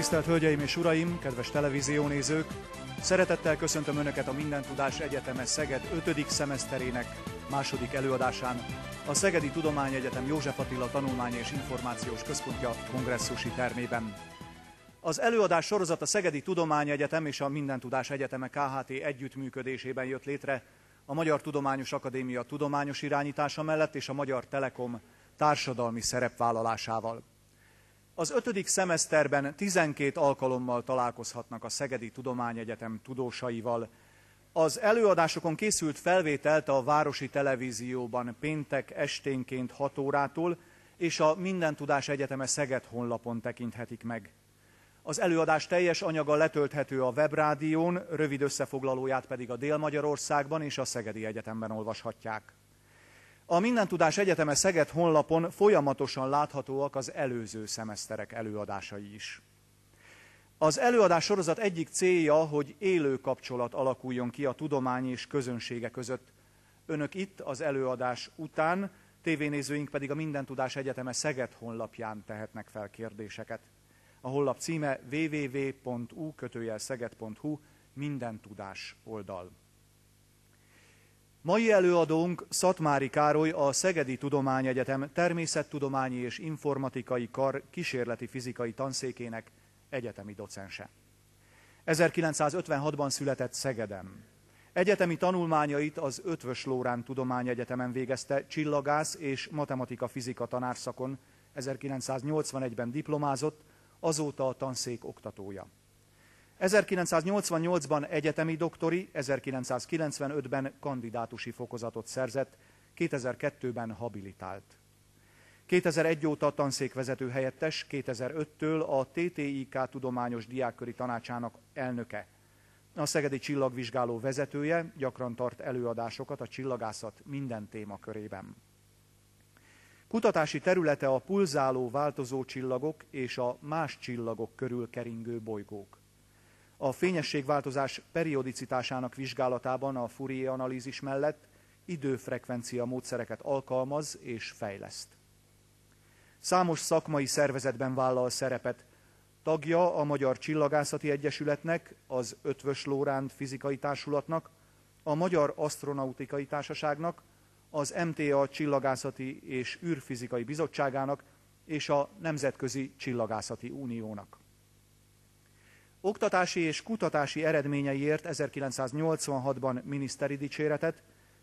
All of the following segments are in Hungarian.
Tisztelt Hölgyeim és Uraim, kedves televíziónézők! Szeretettel köszöntöm Önöket a Mindentudás Egyeteme Szeged 5. szemeszterének második előadásán, a Szegedi Tudományegyetem József Attila Tanulmány és Információs Központja kongresszusi termében. Az előadás sorozat a Szegedi Tudományegyetem és a Mindentudás Egyeteme Kft. Együttműködésében jött létre a Magyar Tudományos Akadémia tudományos irányítása mellett és a Magyar Telekom társadalmi szerepvállalásával. Az 5. szemeszterben 12 alkalommal találkozhatnak a Szegedi Tudományegyetem tudósaival. Az előadásokon készült felvételt a Városi Televízióban péntek esténként 6 órától és a Mindentudás Egyeteme Szeged honlapon tekinthetik meg. Az előadás teljes anyaga letölthető a Webrádión, rövid összefoglalóját pedig a Dél-Magyarországban és a Szegedi Egyetemben olvashatják. A Mindentudás Egyeteme Szeged honlapon folyamatosan láthatóak az előző szemeszterek előadásai is. Az előadás sorozat egyik célja, hogy élő kapcsolat alakuljon ki a tudomány és közönsége között. Önök itt az előadás után, tévénézőink pedig a Mindentudás Egyeteme Szeged honlapján tehetnek fel kérdéseket. A honlap címe www.u-szeged.hu Mindentudás oldal. Mai előadónk Szatmári Károly, a Szegedi Tudományegyetem Természettudományi és Informatikai Kar kísérleti fizikai tanszékének egyetemi docense. 1956-ban született Szegeden. Egyetemi tanulmányait az Eötvös Loránd Tudományegyetemen végezte, csillagász és matematika-fizika tanárszakon, 1981-ben diplomázott, azóta a tanszék oktatója. 1988-ban egyetemi doktori, 1995-ben kandidátusi fokozatot szerzett, 2002-ben habilitált. 2001 óta tanszékvezető helyettes, 2005-től a TTIK Tudományos Diákköri Tanácsának elnöke. A Szegedi Csillagvizsgáló vezetője, gyakran tart előadásokat a csillagászat minden témakörében. Kutatási területe a pulzáló változó csillagok és a más csillagok körül keringő bolygók. A fényességváltozás periodicitásának vizsgálatában a Fourier-analízis mellett időfrekvencia módszereket alkalmaz és fejleszt. Számos szakmai szervezetben vállal szerepet. Tagja a Magyar Csillagászati Egyesületnek, az Eötvös Loránd Fizikai Társulatnak, a Magyar Asztronautikai Társaságnak, az MTA Csillagászati és űrfizikai bizottságának és a Nemzetközi Csillagászati Uniónak. Oktatási és kutatási eredményeiért 1986-ban miniszteri dicséretet,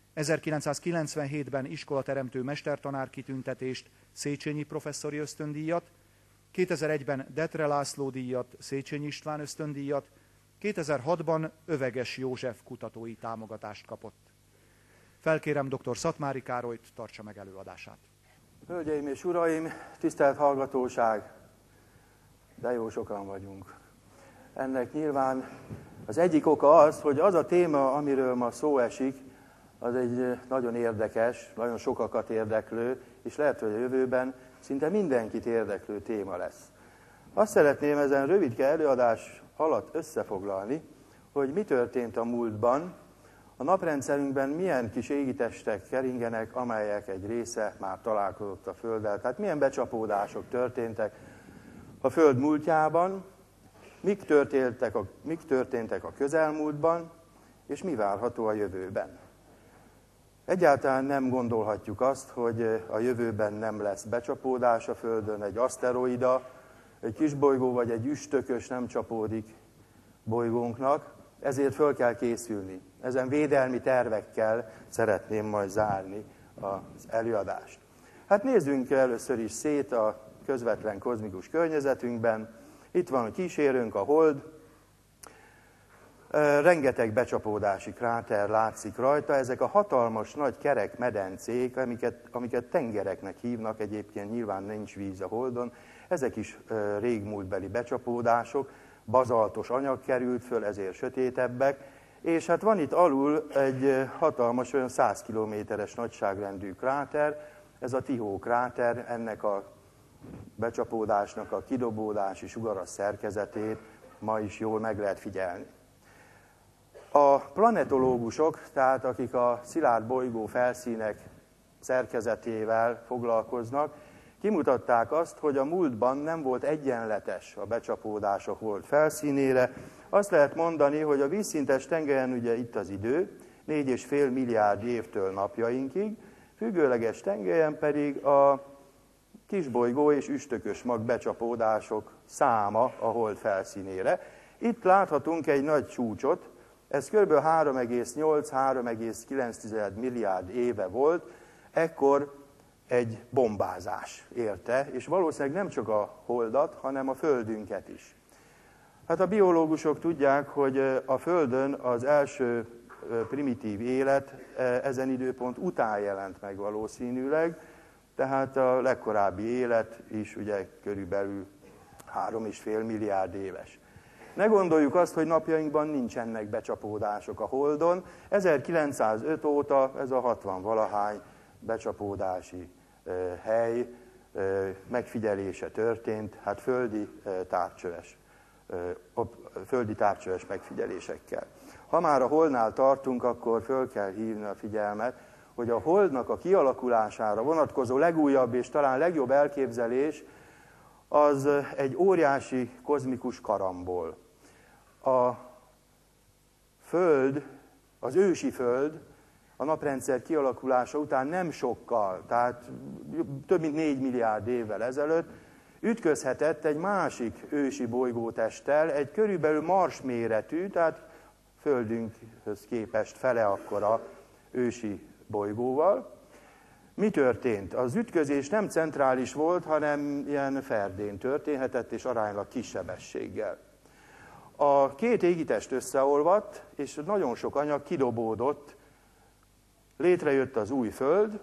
1997-ben iskolateremtő mestertanár kitüntetést, Széchenyi professzori ösztöndíjat, 2001-ben Detre László díjat, Széchenyi István ösztöndíjat, 2006-ban Öveges József kutatói támogatást kapott. Felkérem dr. Szatmári Károlyt, tartsa meg előadását. Hölgyeim és uraim, tisztelt hallgatóság, de jó sokan vagyunk. Ennek nyilván az egyik oka az, hogy az a téma, amiről ma szó esik, az egy nagyon érdekes, nagyon sokakat érdeklő, és lehet, hogy a jövőben szinte mindenkit érdeklő téma lesz. Azt szeretném ezen rövidke előadás alatt összefoglalni, hogy mi történt a múltban, a naprendszerünkben milyen kis égitestek keringenek, amelyek egy része már találkozott a Földdel. Tehát milyen becsapódások történtek a Föld múltjában, mik történtek a közelmúltban, és mi várható a jövőben. Egyáltalán nem gondolhatjuk azt, hogy a jövőben nem lesz becsapódás a Földön, egy aszteroida, egy kisbolygó vagy egy üstökös nem csapódik bolygónknak, ezért föl kell készülni. Ezen védelmi tervekkel szeretném majd zárni az előadást. Hát nézzünk először is szét a közvetlen kozmikus környezetünkben. Itt van a kísérőnk, a Hold. Rengeteg becsapódási kráter látszik rajta. Ezek a hatalmas nagy kerek medencék, amiket tengereknek hívnak, egyébként nyilván nincs víz a Holdon. Ezek is régmúltbeli becsapódások, bazaltos anyag került föl, ezért sötétebbek. És hát van itt alul egy hatalmas, olyan 100 kilométeres nagyságrendű kráter, ez a Tycho kráter, ennek a becsapódásnak a kidobódási sugaras szerkezetét ma is jól meg lehet figyelni. A planetológusok, tehát akik a szilárd bolygó felszínek szerkezetével foglalkoznak, kimutatták azt, hogy a múltban nem volt egyenletes a becsapódás a hold felszínére. Azt lehet mondani, hogy a vízszintes tengelyen ugye itt az idő, 4,5 milliárd évtől napjainkig, függőleges tengelyen pedig a kisbolygó és üstökös mag becsapódások száma a hold felszínére. Itt láthatunk egy nagy csúcsot, ez kb. 3,8-3,9 milliárd éve volt, ekkor egy bombázás érte, és valószínűleg nem csak a holdat, hanem a földünket is. Hát a biológusok tudják, hogy a Földön az első primitív élet ezen időpont után jelent meg valószínűleg, tehát a legkorábbi élet is ugye körülbelül 3,5 milliárd éves. Ne gondoljuk azt, hogy napjainkban nincsenek becsapódások a Holdon. 1905 óta ez a 60-valahány becsapódási hely megfigyelése történt, hát földi távcsöves megfigyelésekkel. Ha már a Holdnál tartunk, akkor föl kell hívni a figyelmet, hogy a Holdnak a kialakulására vonatkozó legújabb és talán legjobb elképzelés az egy óriási kozmikus karambol. A Föld, az ősi Föld a naprendszer kialakulása után nem sokkal, tehát több mint 4 milliárd évvel ezelőtt ütközhetett egy másik ősi bolygótesttel, egy körülbelül Mars méretű, tehát Földünkhöz képest fele akkora ősi bolygóval. Mi történt? Az ütközés nem centrális volt, hanem ilyen ferdén történhetett, és aránylag kis sebességgel. A két égitest összeolvadt, és nagyon sok anyag kidobódott, létrejött az új Föld,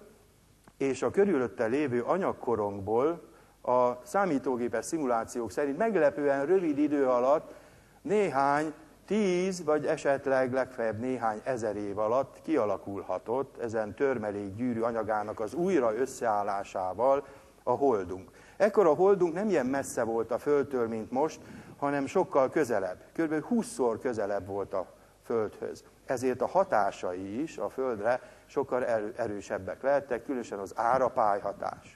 és a körülötte lévő anyagkorongból a számítógépes szimulációk szerint meglepően rövid idő alatt néhány 10 vagy esetleg legfeljebb néhány ezer év alatt kialakulhatott ezen törmelékgyűrű anyagának az újra összeállásával a Holdunk. Ekkor a Holdunk nem ilyen messze volt a Földtől, mint most, hanem sokkal közelebb, kb. 20-szor közelebb volt a Földhöz. Ezért a hatásai is a Földre sokkal erősebbek lehettek, különösen az árapályhatás.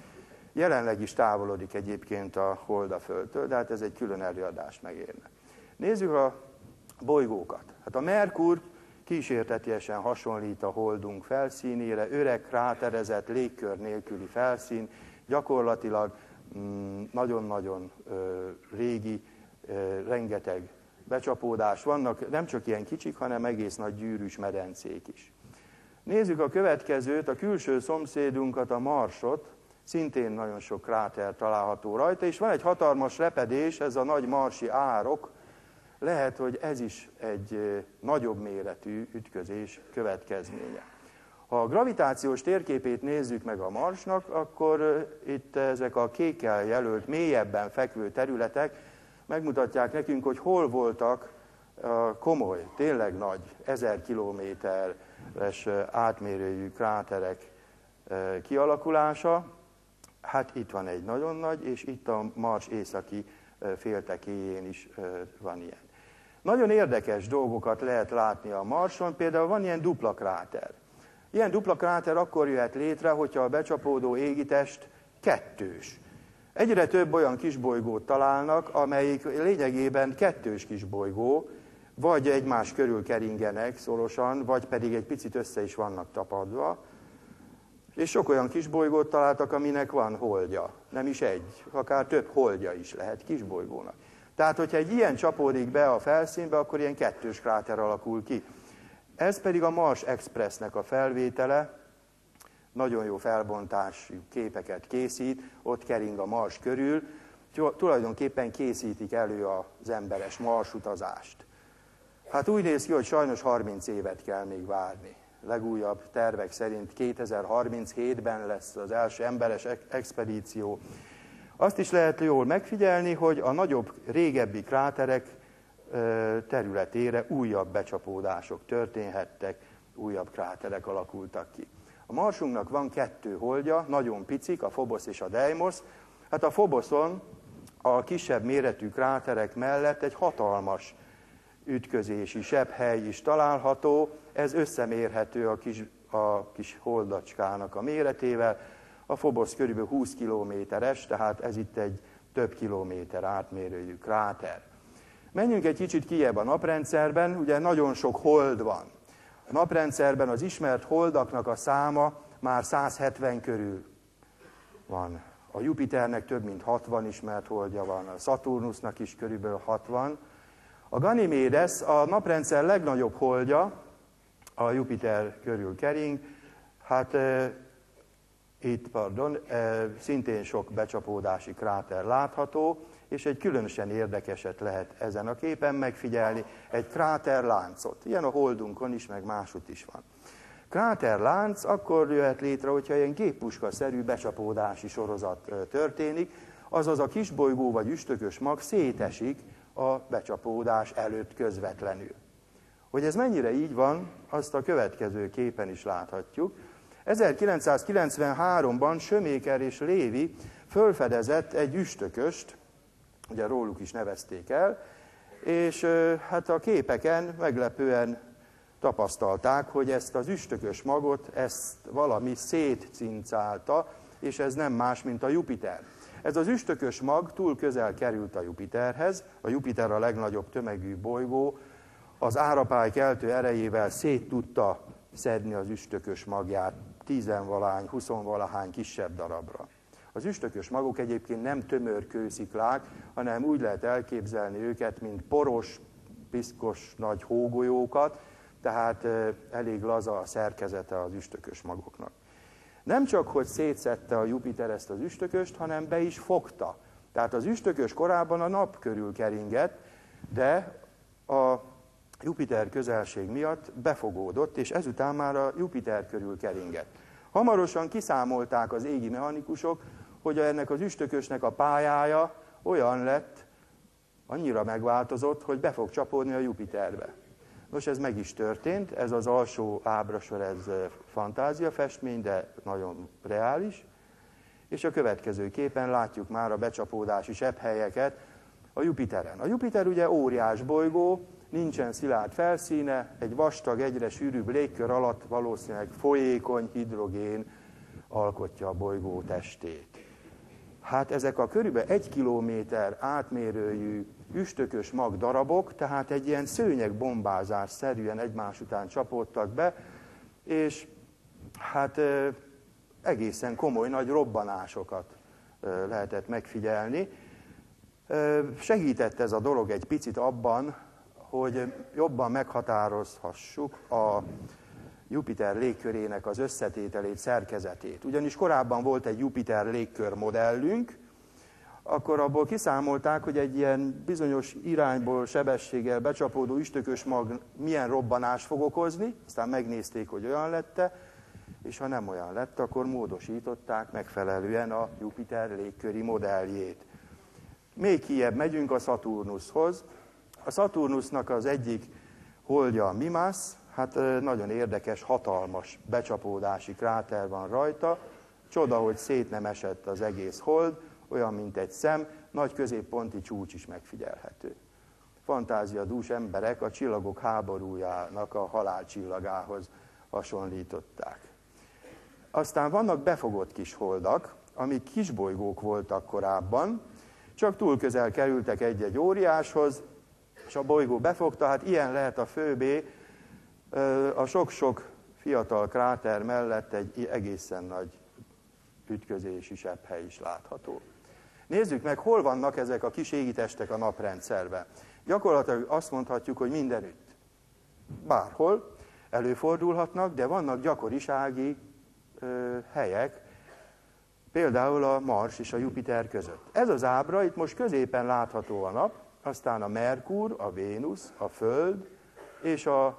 Jelenleg is távolodik egyébként a Hold a Földtől, de hát ez egy külön előadást megérne. Nézzük a bolygókat. Hát a Merkur kísértetiesen hasonlít a Holdunk felszínére, öreg, kráterezett, légkör nélküli felszín, gyakorlatilag nagyon-nagyon régi, rengeteg becsapódás vannak, nem csak ilyen kicsik, hanem egész nagy gyűrűs medencék is. Nézzük a következőt, a külső szomszédunkat, a Marsot, szintén nagyon sok kráter található rajta, és van egy hatalmas repedés, ez a nagy marsi árok, lehet, hogy ez is egy nagyobb méretű ütközés következménye. Ha a gravitációs térképét nézzük meg a Marsnak, akkor itt ezek a kékkel jelölt, mélyebben fekvő területek megmutatják nekünk, hogy hol voltak komoly, tényleg nagy, 1000 kilométeres átmérőjű kráterek kialakulása. Hát itt van egy nagyon nagy, és itt a Mars északi féltekéjén is van ilyen. Nagyon érdekes dolgokat lehet látni a Marson, például van ilyen dupla kráter. Ilyen dupla kráter akkor jöhet létre, hogyha a becsapódó égitest kettős. Egyre több olyan kisbolygót találnak, amelyik lényegében kettős kisbolygó, vagy egymás körül keringenek szorosan, vagy pedig egy picit össze is vannak tapadva. És sok olyan kisbolygót találtak, aminek van holdja. Nem is egy, akár több holdja is lehet kisbolygónak. Tehát, hogyha egy ilyen csapódik be a felszínbe, akkor ilyen kettős kráter alakul ki. Ez pedig a Mars Expressnek a felvétele, nagyon jó felbontású képeket készít, ott kering a Mars körül, tulajdonképpen készítik elő az emberes Mars utazást. Hát úgy néz ki, hogy sajnos 30 évet kell még várni. Legújabb tervek szerint 2037-ben lesz az első emberes expedíció. Azt is lehet jól megfigyelni, hogy a nagyobb, régebbi kráterek területére újabb becsapódások történhettek, újabb kráterek alakultak ki. A Marsunknak van 2 holdja, nagyon picik, a Phobos és a Deimos. Hát a Phoboson a kisebb méretű kráterek mellett egy hatalmas ütközési sebhely is található, ez összemérhető a kis holdacskának a méretével. A Phobos körülbelül 20 kilométeres, tehát ez itt egy több kilométer átmérőjű kráter. Menjünk egy kicsit kijebb a naprendszerben, ugye nagyon sok hold van. A naprendszerben az ismert holdaknak a száma már 170 körül van. A Jupiternek több mint 60 ismert holdja van, a Saturnusnak is körülbelül 60. A Ganymedes a naprendszer legnagyobb holdja, a Jupiter körül kering, hát szintén sok becsapódási kráter látható, és egy különösen érdekeset lehet ezen a képen megfigyelni, egy kráterláncot. Ilyen a holdunkon is, meg másutt is van. Kráterlánc akkor jöhet létre, hogyha ilyen géppuska-szerű becsapódási sorozat történik, azaz a kisbolygó vagy üstökös mag szétesik a becsapódás előtt közvetlenül. Hogy ez mennyire így van, azt a következő képen is láthatjuk. 1993-ban Shoemaker és Lévy fölfedezett egy üstököst, ugye róluk is nevezték el, és hát a képeken meglepően tapasztalták, hogy ezt az üstökös magot, ezt valami szétcincálta, és ez nem más, mint a Jupiter. Ez az üstökös mag túl közel került a Jupiterhez, a Jupiter a legnagyobb tömegű bolygó, az árapály keltő erejével szét tudta szedni az üstökös magját 10-valahány, 20-valahány kisebb darabra. Az üstökös magok egyébként nem tömör kősziklák, hanem úgy lehet elképzelni őket, mint poros, piszkos nagy hógolyókat, tehát elég laza a szerkezete az üstökös magoknak. Nem csak, hogy szétszedte a Jupiter ezt az üstököst, hanem be is fogta. Tehát az üstökös korábban a nap körül keringett, de a Jupiter közelség miatt befogódott, és ezután már a Jupiter körül keringett. Hamarosan kiszámolták az égi mechanikusok, hogy ennek az üstökösnek a pályája olyan lett, annyira megváltozott, hogy be fog csapódni a Jupiterbe. Nos, ez meg is történt, ez az alsó ábrasor, ez fantáziafestmény, de nagyon reális. És a következő képen látjuk már a becsapódási sebhelyeket a Jupiteren. A Jupiter ugye óriás bolygó, nincsen szilárd felszíne, egy vastag, egyre sűrűbb légkör alatt valószínűleg folyékony hidrogén alkotja a bolygó testét. Hát ezek a körülbelül 1 kilométer átmérőjű üstökös magdarabok, tehát egy ilyen szőnyegbombázás-szerűen egymás után csapódtak be, és hát egészen komoly nagy robbanásokat lehetett megfigyelni. Segített ez a dolog egy picit abban, hogy jobban meghatározhassuk a Jupiter légkörének az összetételét, szerkezetét. Ugyanis korábban volt egy Jupiter légkör modellünk, akkor abból kiszámolták, hogy egy ilyen bizonyos irányból sebességgel becsapódó üstökös mag milyen robbanást fog okozni, aztán megnézték, hogy olyan lett-e, és ha nem olyan lett, akkor módosították megfelelően a Jupiter légköri modelljét. Még kijebb megyünk a Saturnushoz. A Saturnusnak az egyik holdja a Mimas, hát nagyon érdekes, hatalmas becsapódási kráter van rajta. Csoda, hogy szét nem esett az egész hold, olyan, mint egy szem, nagy középponti csúcs is megfigyelhető. Fantáziadús emberek a Csillagok háborújának a halálcsillagához hasonlították. Aztán vannak befogott kis holdak, amik kisbolygók voltak korábban, csak túl közel kerültek egy-egy óriáshoz, és a bolygó befogta, hát ilyen lehet a Fő B, a sok-sok fiatal kráter mellett egy egészen nagy ütközési sebhely is látható. Nézzük meg, hol vannak ezek a kis égitestek a naprendszerben. Gyakorlatilag azt mondhatjuk, hogy mindenütt. Bárhol előfordulhatnak, de vannak gyakorisági helyek, például a Mars és a Jupiter között. Ez az ábra, itt most középen látható a nap, aztán a Merkur, a Vénusz, a Föld, és a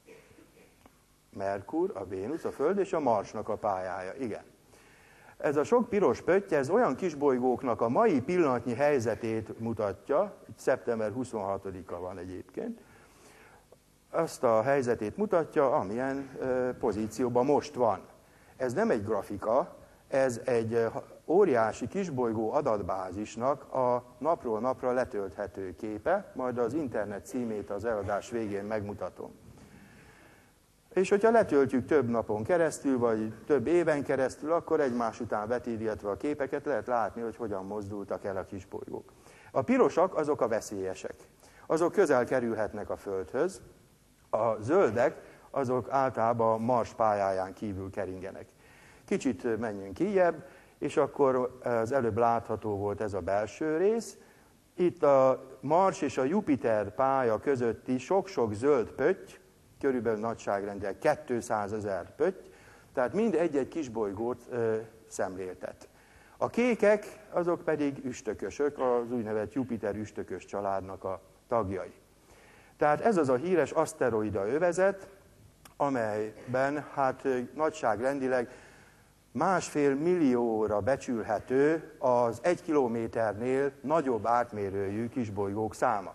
Merkur, a Vénusz, a Föld és a Marsnak a pályája. Igen. Ez a sok piros pötty, ez olyan kisbolygóknak a mai pillanatnyi helyzetét mutatja, szeptember 26-a van egyébként, azt a helyzetét mutatja, amilyen pozícióban most van. Ez nem egy grafika, ez egy óriási kisbolygó adatbázisnak a napról napra letölthető képe, majd az internet címét az előadás végén megmutatom. És hogyha letöltjük több napon keresztül, vagy több éven keresztül, akkor egymás után vetítve a képeket lehet látni, hogy hogyan mozdultak el a kisbolygók. A pirosak azok a veszélyesek. Azok közel kerülhetnek a Földhöz, a zöldek azok általában a Mars pályáján kívül keringenek. Kicsit menjünk kijjebb, és akkor az előbb látható volt ez a belső rész. Itt a Mars és a Jupiter pálya közötti sok-sok zöld pötty, körülbelül nagyságrendileg 200 000 pötty, tehát mind egy-egy kisbolygót szemléltet. A kékek azok pedig üstökösök, az úgynevezett Jupiter üstökös családnak a tagjai. Tehát ez az a híres aszteroida övezet, amelyben hát nagyságrendileg 1,5 millióra becsülhető az 1 kilométernél nagyobb átmérőjű kisbolygók száma.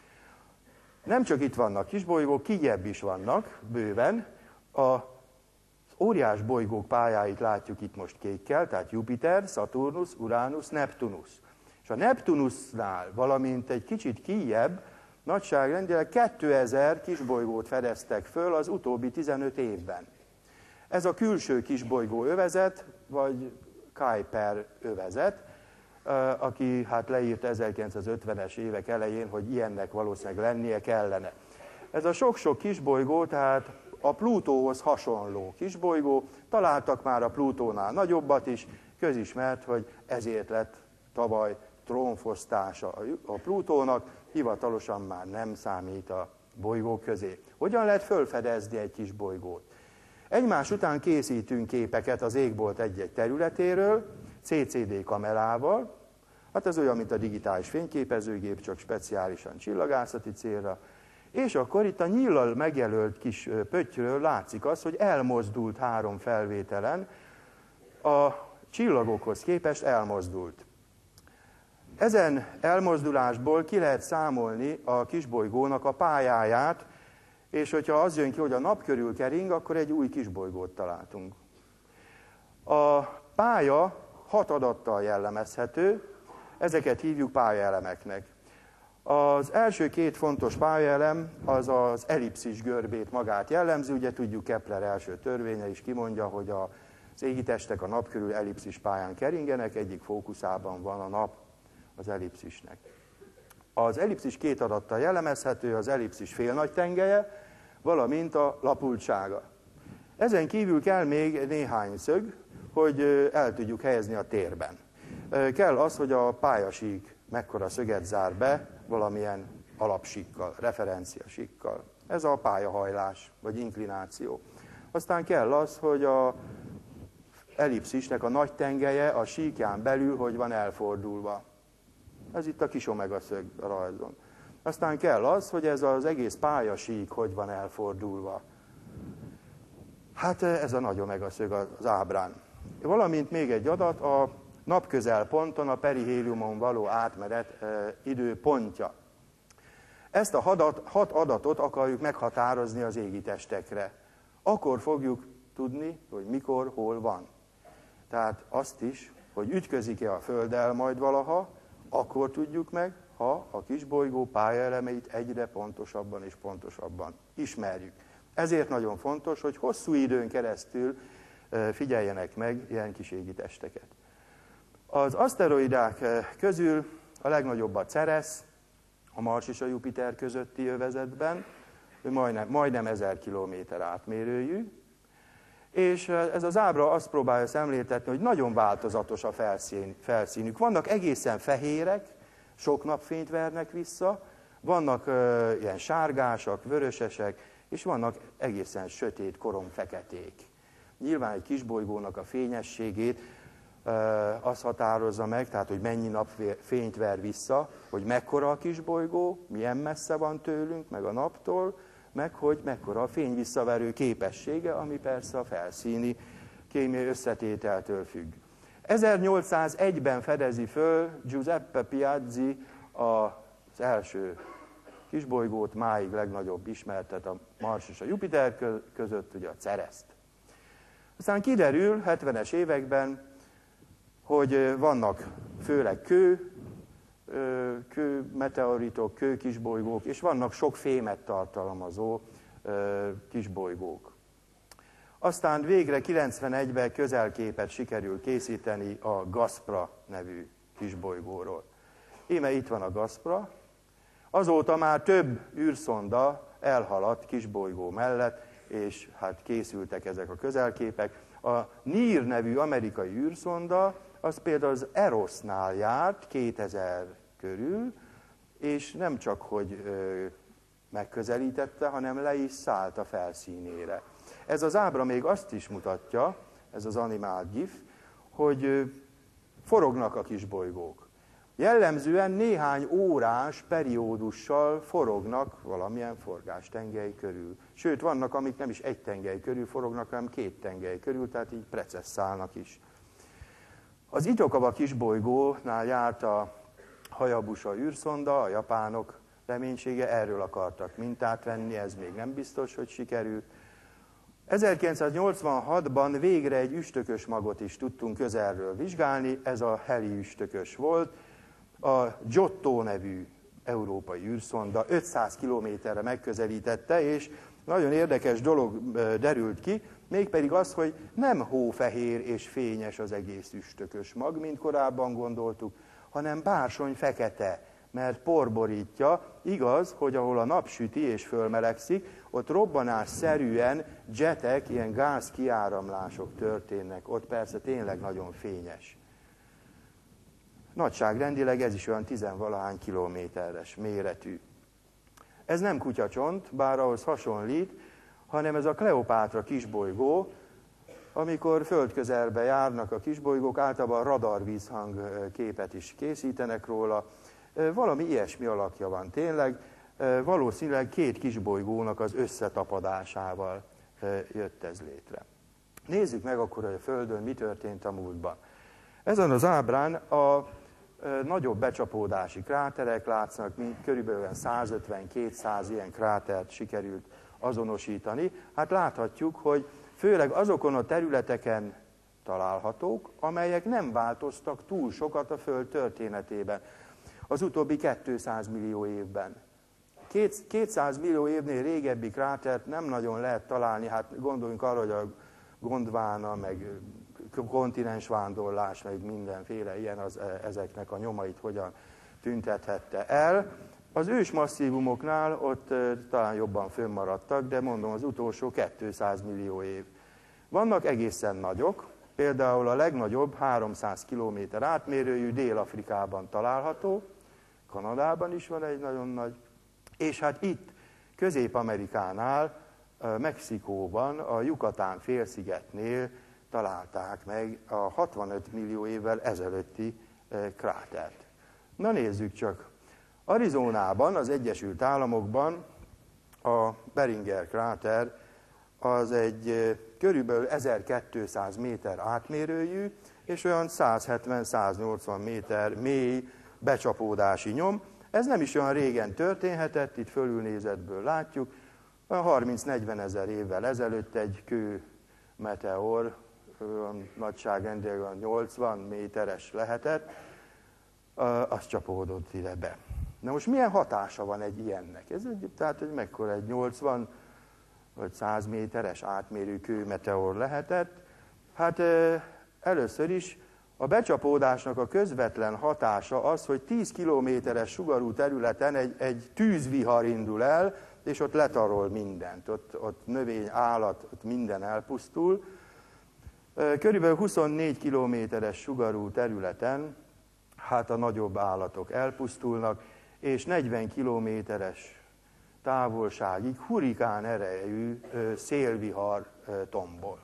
Nem csak itt vannak kisbolygók, kijjebb is vannak, bőven. Az óriás bolygók pályáit látjuk itt most kékkel, tehát Jupiter, Saturnus, Uranus, Neptunus. És a Neptunusnál, valamint egy kicsit kijjebb, nagyságrendileg 2000 kisbolygót fedeztek föl az utóbbi 15 évben. Ez a külső kisbolygó övezet, vagy Kuiper övezet, aki hát leírt 1950-es évek elején, hogy ilyennek valószínűleg lennie kellene. Ez a sok-sok kisbolygó, tehát a Plutóhoz hasonló kisbolygó, találtak már a Plutónál nagyobbat is, közismert, hogy ezért lett tavaly trónfosztása a Plutónak, hivatalosan már nem számít a bolygók közé. Hogyan lehet fölfedezni egy kis bolygót? Egymás után készítünk képeket az égbolt egy-egy területéről, CCD kamerával, hát ez olyan, mint a digitális fényképezőgép, csak speciálisan csillagászati célra, és akkor itt a nyíllal megjelölt kis pöttyről látszik az, hogy elmozdult 3 felvételen, a csillagokhoz képest elmozdult. Ezen elmozdulásból ki lehet számolni a kisbolygónak a pályáját, és hogyha az jön ki, hogy a nap körül kering, akkor egy új kisbolygót találtunk. A pálya 6 adattal jellemezhető, ezeket hívjuk pályaelemeknek. Az első 2 fontos pályaelem az az ellipszis görbét magát jellemzi, ugye tudjuk Kepler első törvénye is kimondja, hogy az égitestek a nap körül ellipszis pályán keringenek, egyik fókuszában van a nap az ellipszisnek. Az ellipszis 2 adattal jellemezhető, az ellipszis félnagy tengelye, valamint a lapultsága. Ezen kívül kell még néhány szög, hogy el tudjuk helyezni a térben. Kell az, hogy a pályasík mekkora szöget zár be valamilyen alapsíkkal, referenciasíkkal. Ez a pályahajlás, vagy inklináció. Aztán kell az, hogy az ellipszisnek a nagy tengelye a síkján belül hogy van elfordulva. Ez itt a kis omega szög a rajzon. Aztán kell az, hogy ez az egész pályasík hogy van elfordulva. Hát ez a nagy omega szög az ábrán. Valamint még egy adat, a napközelponton a perihéliumon való átmenet időpontja. Ezt a 6 adatot akarjuk meghatározni az égitestekre. Akkor fogjuk tudni, hogy mikor, hol van. Tehát azt is, hogy ütközik-e a Földdel majd valaha, akkor tudjuk meg, ha a kisbolygó pályaelemeit egyre pontosabban és pontosabban ismerjük. Ezért nagyon fontos, hogy hosszú időn keresztül figyeljenek meg ilyen kis égitesteket. Az aszteroidák közül a legnagyobb a Ceres, a Mars és a Jupiter közötti övezetben, majdnem 1000 kilométer átmérőjű, és ez az ábra azt próbálja szemléltetni, hogy nagyon változatos a felszínük. Vannak egészen fehérek, sok napfényt vernek vissza, vannak ilyen sárgásak, vörösesek, és vannak egészen sötét, koromfeketék. Nyilván egy kisbolygónak a fényességét az határozza meg, tehát hogy mennyi napfényt ver vissza, hogy mekkora a kisbolygó, milyen messze van tőlünk, meg a naptól, meg hogy mekkora a fényvisszaverő képessége, ami persze a felszíni kémiai összetételtől függ. 1801-ben fedezi föl Giuseppe Piazzi az első kisbolygót, máig legnagyobb ismertet a Mars és a Jupiter között, ugye a Cereszt. Aztán kiderül 70-es években, hogy vannak főleg kőmeteoritok, kőkisbolygók, és vannak sok fémet tartalmazó kisbolygók. Aztán végre 91-ben közelképet sikerül készíteni a Gaspra nevű kisbolygóról. Íme itt van a Gaspra. Azóta már több űrszonda elhaladt kisbolygó mellett, és hát készültek ezek a közelképek. A NIR nevű amerikai űrszonda, az például az Erosnál járt 2000 körül, és nem csak, hogy megközelítette, hanem le is szállt a felszínére. Ez az ábra még azt is mutatja, ez az animált gif, hogy forognak a kisbolygók. Jellemzően néhány órás periódussal forognak valamilyen forgástengely körül. Sőt, vannak, amik nem is egy tengely körül forognak, hanem 2 tengely körül, tehát így precesszálnak is. Az Itokawa kisbolygónál járt a Hayabusa űrszonda, a japánok reménysége, erről akartak mintát venni, ez még nem biztos, hogy sikerült. 1986-ban végre egy üstökös magot is tudtunk közelről vizsgálni, ez a Heli üstökös volt. A Giotto nevű európai űrszonda 500 kilométerre megközelítette, és nagyon érdekes dolog derült ki, mégpedig az, hogy nem hófehér és fényes az egész üstökös mag, mint korábban gondoltuk, hanem bársony fekete, mert porborítja. Igaz, hogy ahol a nap süti és fölmelegszik, ott robbanásszerűen jetek, ilyen gáz kiáramlások történnek, ott persze tényleg nagyon fényes. Nagyságrendileg ez is olyan 10-valahány kilométeres méretű. Ez nem kutyacsont, bár ahhoz hasonlít, hanem ez a Kleopátra kisbolygó. Amikor földközelbe járnak a kisbolygók, általában radarvízhang képet is készítenek róla. Valami ilyesmi alakja van tényleg, valószínűleg 2 kisbolygónak az összetapadásával jött ez létre. Nézzük meg akkor, hogy a Földön mi történt a múltban. Ezen az ábrán a nagyobb becsapódási kráterek látszanak, körülbelül 150-200 ilyen krátert sikerült azonosítani. Hát láthatjuk, hogy főleg azokon a területeken találhatók, amelyek nem változtak túl sokat a Föld történetében az utóbbi 200 millió évben. 200 millió évnél régebbi krátert nem nagyon lehet találni, hát gondoljunk arra, hogy a Gondwana, meg kontinensvándorlás, meg mindenféle ilyen, ezeknek a nyomait hogyan tüntethette el. Az ős masszívumoknál ott talán jobban fönnmaradtak, de mondom, az utolsó 200 millió év. Vannak egészen nagyok, például a legnagyobb 300 km átmérőjű Dél-Afrikában található, Kanadában is van egy nagyon nagy, és hát itt, Közép-Amerikánál, Mexikóban, a Yucatán félszigetnél találták meg a 65 millió évvel ezelőtti krátert. Na nézzük csak. Arizonában, az Egyesült Államokban a Beringer kráter az egy körülbelül 1200 méter átmérőjű, és olyan 170-180 méter mély becsapódási nyom. Ez nem is olyan régen történhetett, itt fölülnézetből látjuk, 30-40 ezer évvel ezelőtt egy kőmeteor, nagyságrendileg 80 méteres lehetett, az csapódott ide be. Na most milyen hatása van egy ilyennek? Tehát hogy mekkora egy 80 vagy 100 méteres átmérő kőmeteor lehetett? Hát először is a becsapódásnak a közvetlen hatása az, hogy 10 kilométeres sugarú területen egy tűzvihar indul el, és ott letarol mindent. Ott növény, állat, ott minden elpusztul. Körülbelül 24 kilométeres sugarú területen, hát a nagyobb állatok elpusztulnak, és 40 kilométeres távolságig hurikán erejű szélvihar tombol.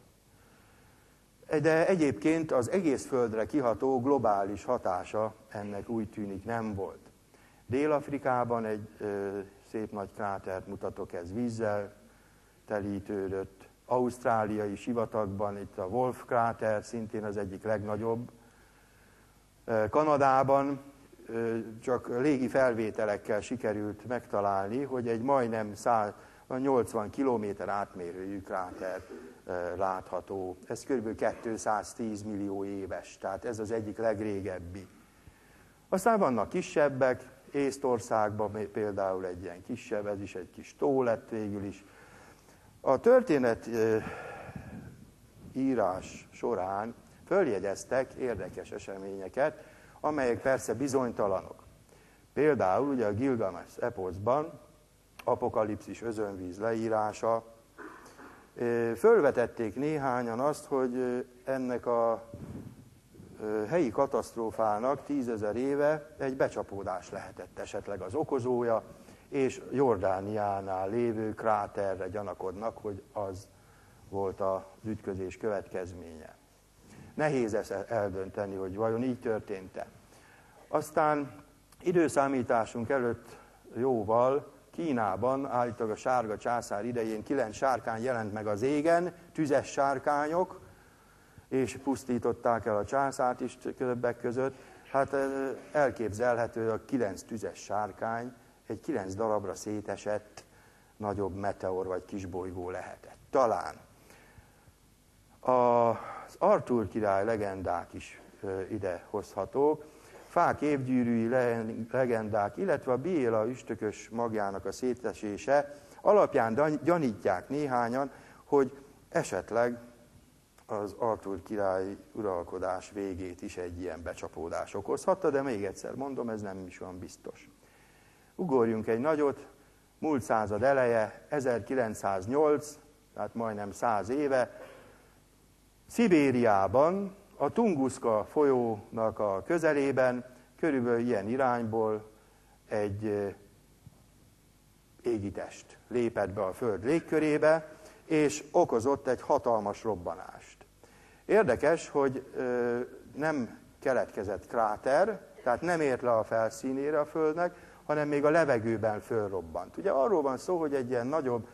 De egyébként az egész Földre kiható globális hatása ennek úgy tűnik nem volt. Dél-Afrikában egy szép nagy krátert mutatok, ez vízzel telítődött. Ausztráliai sivatagban itt a Wolf kráter, szintén az egyik legnagyobb. Kanadában csak légi felvételekkel sikerült megtalálni, hogy egy majdnem 80 kilométer átmérőjű kráter látható. Ez kb. 210 millió éves, tehát ez az egyik legrégebbi. Aztán vannak kisebbek, Észtországban például egy ilyen kisebb, ez is egy kis tó lett végül is. A történet írás során följegyeztek érdekes eseményeket, amelyek persze bizonytalanok. Például ugye a Gilgamesh eposzban, Apokalipszis özönvíz leírása, fölvetették néhányan azt, hogy ennek a helyi katasztrófának 10 000 éve egy becsapódás lehetett esetleg az okozója, és Jordániánál lévő kráterre gyanakodnak, hogy az volt az ütközés következménye. Nehéz ezt eldönteni, hogy vajon így történt-e. Aztán időszámításunk előtt jóval Kínában állítólag a sárga császár idején 9 sárkány jelent meg az égen, tüzes sárkányok, és pusztították el a császárt is többek között. Hát elképzelhető, a 9 tüzes sárkány egy 9 darabra szétesett nagyobb meteor vagy kisbolygó lehetett. Talán. Az Artúr király legendák is ide hozhatók. Fák évgyűrűi legendák, illetve a Biela üstökös magjának a szétesése alapján gyanítják néhányan, hogy esetleg az Artúr király uralkodás végét is egy ilyen becsapódás okozhatta, de még egyszer mondom, ez nem is olyan biztos. Ugorjunk egy nagyot, múlt század eleje, 1908, tehát majdnem 100 éve, Szibériában, a Tunguszka folyónak a közelében, körülbelül ilyen irányból egy égitest lépett be a Föld légkörébe, és okozott egy hatalmas robbanást. Érdekes, hogy nem keletkezett kráter, tehát nem ért le a felszínére a Földnek, hanem még a levegőben fölrobbant. Ugye arról van szó, hogy egy ilyen nagyobb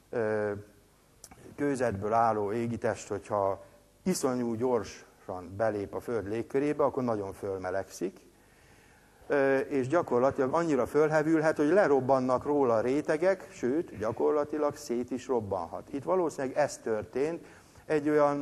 kőzetből álló égitest, hogyha iszonyú gyorsan belép a Föld légkörébe, akkor nagyon fölmelegszik, és gyakorlatilag annyira fölhevülhet, hogy lerobbannak róla rétegek, sőt, gyakorlatilag szét is robbanhat. Itt valószínűleg ez történt, egy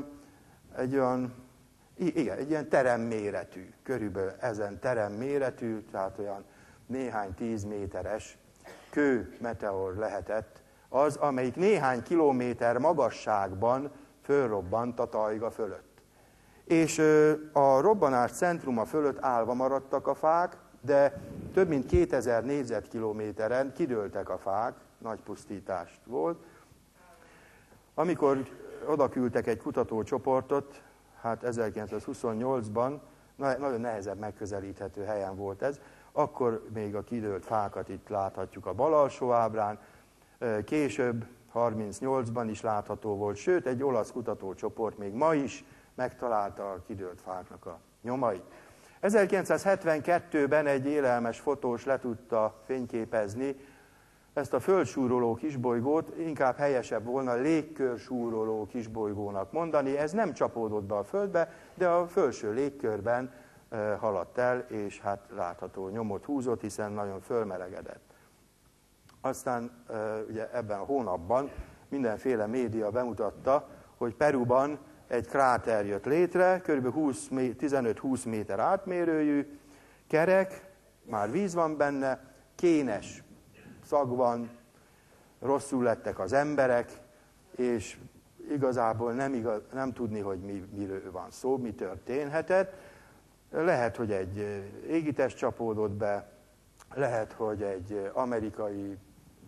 ilyen teremméretű, körülbelül ezen teremméretű, tehát olyan néhány 10 méteres kőmeteor lehetett az, amelyik néhány kilométer magasságban fölrobbant a tajga fölött. És a robbanás centruma fölött állva maradtak a fák, de több mint 2000 négyzetkilométeren kidőltek a fák, nagy pusztítást volt. Amikor oda küldtek egy kutatócsoportot, hát 1928-ban, nagyon nehezebb megközelíthető helyen volt ez, akkor még a kidőlt fákat itt láthatjuk a bal alsó ábrán, később, 38-ban is látható volt, sőt, egy olasz kutatócsoport még ma is megtalálta a kidőlt fáknak a nyomait. 1972-ben egy élelmes fotós le tudta fényképezni ezt a földsúroló kisbolygót, inkább helyesebb volna légkörsúroló kisbolygónak mondani. Ez nem csapódott be a Földbe, de a felső légkörben haladt el, és hát látható nyomot húzott, hiszen nagyon fölmelegedett. Aztán ugye ebben a hónapban mindenféle média bemutatta, hogy Peruban egy kráter jött létre, kb. 15-20 méter átmérőjű, kerek, már víz van benne, kénes szag van, rosszul lettek az emberek, és igazából nem tudni, hogy miről van szó, mi történhetett. Lehet, hogy egy égitest csapódott be, lehet, hogy egy amerikai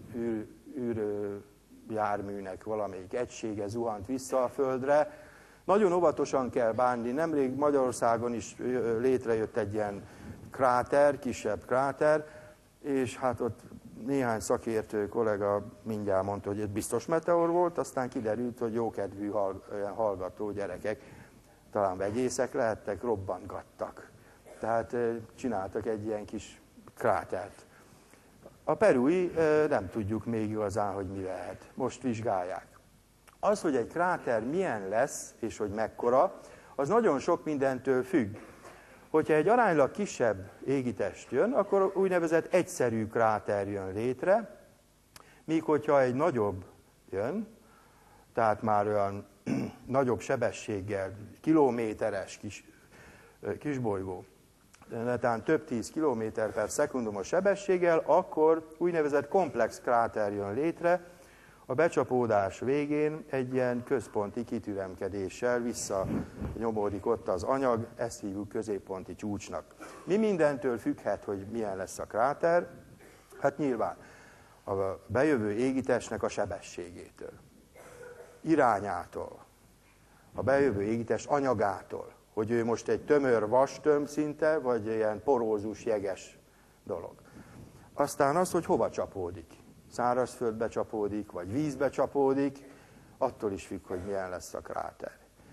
űrjárműnek valamelyik egysége zuhant vissza a Földre. Nagyon óvatosan kell bánni. Nemrég Magyarországon is létrejött egy ilyen kráter, kisebb kráter, és hát ott néhány szakértő kollega mindjárt mondta, hogy ez biztos meteor volt, aztán kiderült, hogy jókedvű hallgató gyerekek, talán vegyészek lehettek, robbantgattak. Tehát csináltak egy ilyen kis krátert. A perui nem tudjuk még igazán, hogy mi lehet. Most vizsgálják. Az, hogy egy kráter milyen lesz, és hogy mekkora, az nagyon sok mindentől függ. Hogyha egy aránylag kisebb égitest jön, akkor úgynevezett egyszerű kráter jön létre, míg hogyha egy nagyobb jön, tehát már olyan nagyobb sebességgel, kilométeres kisbolygó, tehát több 10 km/s sebességgel, akkor úgynevezett komplex kráter jön létre, A becsapódás végén egy ilyen központi kitüremkedéssel visszanyomódik ott az anyag, ezt hívjuk középponti csúcsnak. Mi mindentől függhet, hogy milyen lesz a kráter? Hát nyilván a bejövő égitestnek a sebességétől, irányától, a bejövő égitest anyagától, hogy ő most egy tömör vastömb szinte, vagy ilyen porózus, jeges dolog. Aztán az, hogy hova csapódik. Szárazföldbe csapódik, vagy vízbe csapódik, attól is függ, hogy milyen lesz a kráter.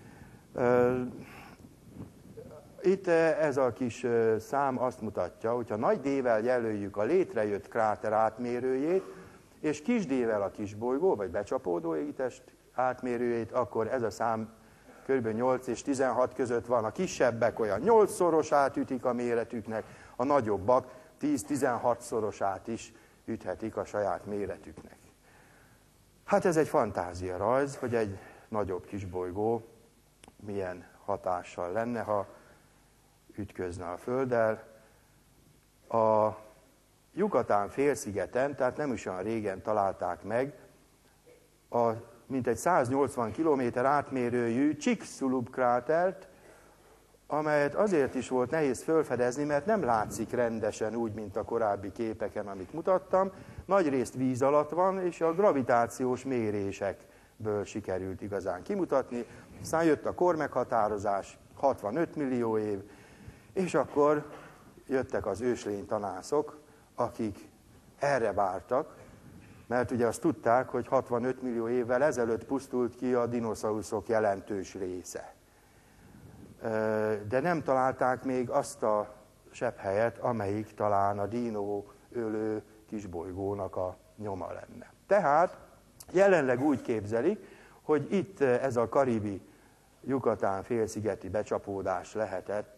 Itt ez a kis szám azt mutatja, hogyha nagy D-vel jelöljük a létrejött kráter átmérőjét, és kis D-vel a kisbolygó, vagy becsapódó égitest átmérőjét, akkor ez a szám kb. 8 és 16 között van. A kisebbek olyan 8-szorosát ütik a méretüknek, a nagyobbak 10-16-szorosát is üthetik a saját méretüknek. Hát ez egy fantáziarajz, hogy egy nagyobb kisbolygó milyen hatással lenne, ha ütközne a Földdel. A Yucatán félszigeten, tehát nem is olyan régen találták meg, a mintegy 180 km átmérőjű Chicxulub krátert, amelyet azért is volt nehéz felfedezni, mert nem látszik rendesen úgy, mint a korábbi képeken, amit mutattam. Nagyrészt víz alatt van, és a gravitációs mérésekből sikerült igazán kimutatni. Aztán jött a kormeghatározás, 65 millió év, és akkor jöttek az őslénytanászok, akik erre vártak, mert ugye azt tudták, hogy 65 millió évvel ezelőtt pusztult ki a dinoszauruszok jelentős része. De nem találták még azt a sebhelyet, amelyik talán a dínó ölő kisbolygónak a nyoma lenne. Tehát jelenleg úgy képzelik, hogy itt ez a karibi Yucatán félszigeti becsapódás lehetett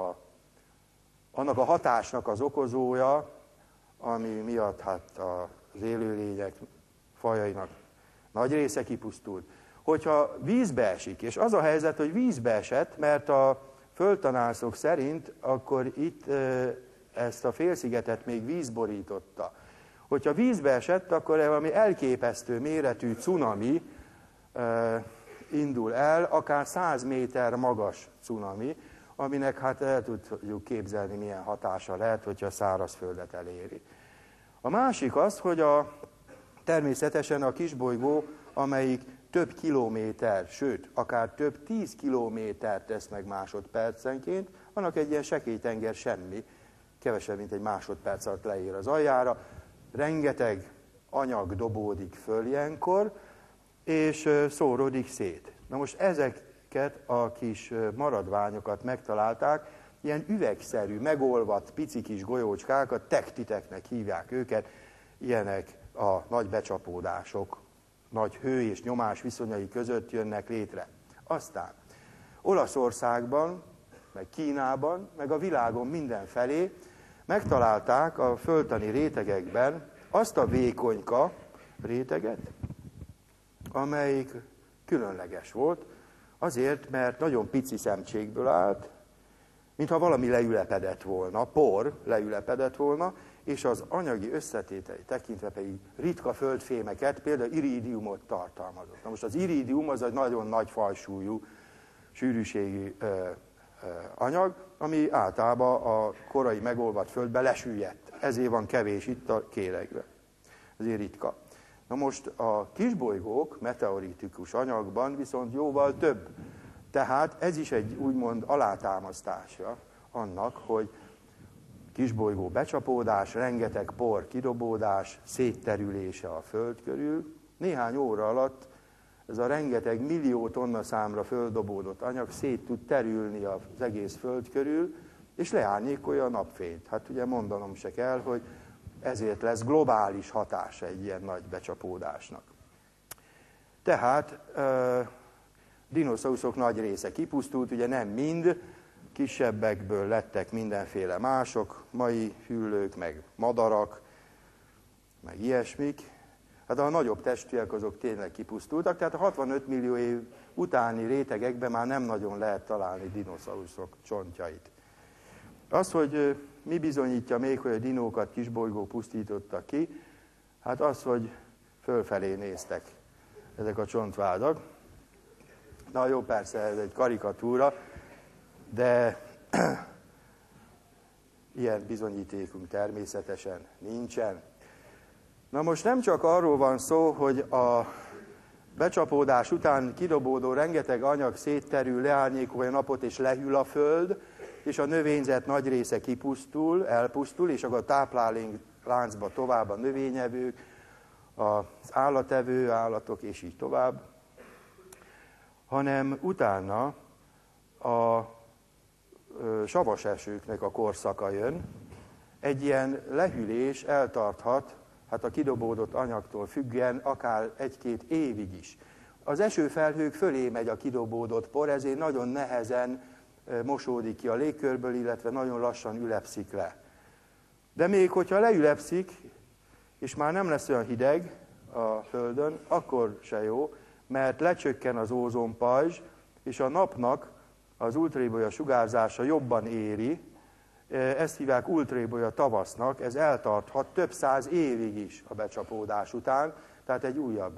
annak a hatásnak az okozója, ami miatt hát az élőlények fajainak nagy része kipusztult. Hogyha vízbe esik, és az a helyzet, hogy vízbe esett, mert a földtanászok szerint akkor itt ezt a félszigetet még víz borította. Hogyha vízbe esett, akkor valami elképesztő méretű cunami indul el, akár 100 méter magas cunami, aminek hát el tudjuk képzelni, milyen hatása lehet, hogyha a szárazföldet eléri. A másik az, hogy természetesen a kisbolygó, amelyik több kilométer, sőt, akár több 10 kilométert tesz meg másodpercenként, annak egy ilyen sekélytenger semmi, kevesebb, mint egy másodperc alatt leér az aljára, rengeteg anyag dobódik föl ilyenkor, és szóródik szét. Na most ezeket a kis maradványokat megtalálták, ilyen üvegszerű, megolvadt pici kis golyócskákat, tektiteknek hívják őket, ilyenek a nagy becsapódások, nagy hő és nyomás viszonyai között jönnek létre. Aztán Olaszországban, meg Kínában, meg a világon mindenfelé megtalálták a földtani rétegekben azt a vékonyka réteget, amelyik különleges volt, azért, mert nagyon pici szemcsékből állt, mintha valami leülepedett volna, por leülepedett volna, és az anyagi összetételi tekintve pedig ritka földfémeket, például iridiumot tartalmazott. Na most az iridium az egy nagyon nagy fajsúlyú, sűrűségű anyag, ami általában a korai megolvadt földbe lesüllyedt. Ezért van kevés itt a kéregben. Ezért ritka. Na most a kisbolygók meteoritikus anyagban viszont jóval több. Tehát ez is egy úgymond alátámasztása annak, hogy kisbolygó becsapódás, rengeteg por kidobódás, szétterülése a Föld körül. Néhány óra alatt ez a rengeteg millió tonna számra földobódott anyag szét tud terülni az egész Föld körül, és leárnyékolja a napfényt. Hát ugye mondanom se kell, hogy ezért lesz globális hatása egy ilyen nagy becsapódásnak. Tehát dinoszauruszok nagy része kipusztult, ugye nem mind, kisebbekből lettek mindenféle mások, mai hüllők, meg madarak, meg ilyesmik. Hát a nagyobb testűek azok tényleg kipusztultak, tehát a 65 millió év utáni rétegekben már nem nagyon lehet találni dinoszauruszok csontjait. Az, hogy mi bizonyítja még, hogy a dinókat kisbolygó pusztította ki, hát az, hogy fölfelé néztek ezek a csontvádak. Na jó, persze, ez egy karikatúra, de ilyen bizonyítékunk természetesen nincsen. Na most nem csak arról van szó, hogy a becsapódás után kidobódó rengeteg anyag szétterül, leárnyékolja a napot és lehűl a föld, és a növényzet nagy része kipusztul, elpusztul, és akkor a táplálékláncba tovább a növényevők, az állatevő állatok, és így tovább, hanem utána a savas esőknek a korszaka jön. Egy ilyen lehűlés eltarthat, hát a kidobódott anyagtól függően akár 1-2 évig is. Az esőfelhők fölé megy a kidobódott por, ezért nagyon nehezen mosódik ki a légkörből, illetve nagyon lassan ülepszik le. De még hogyha leülepszik, és már nem lesz olyan hideg a Földön, akkor se jó, mert lecsökken az ózonpajzs, és a napnak az ultraébolya sugárzása jobban éri, ezt hívják ultraébolya tavasznak, ez eltarthat több száz évig is a becsapódás után, tehát egy újabb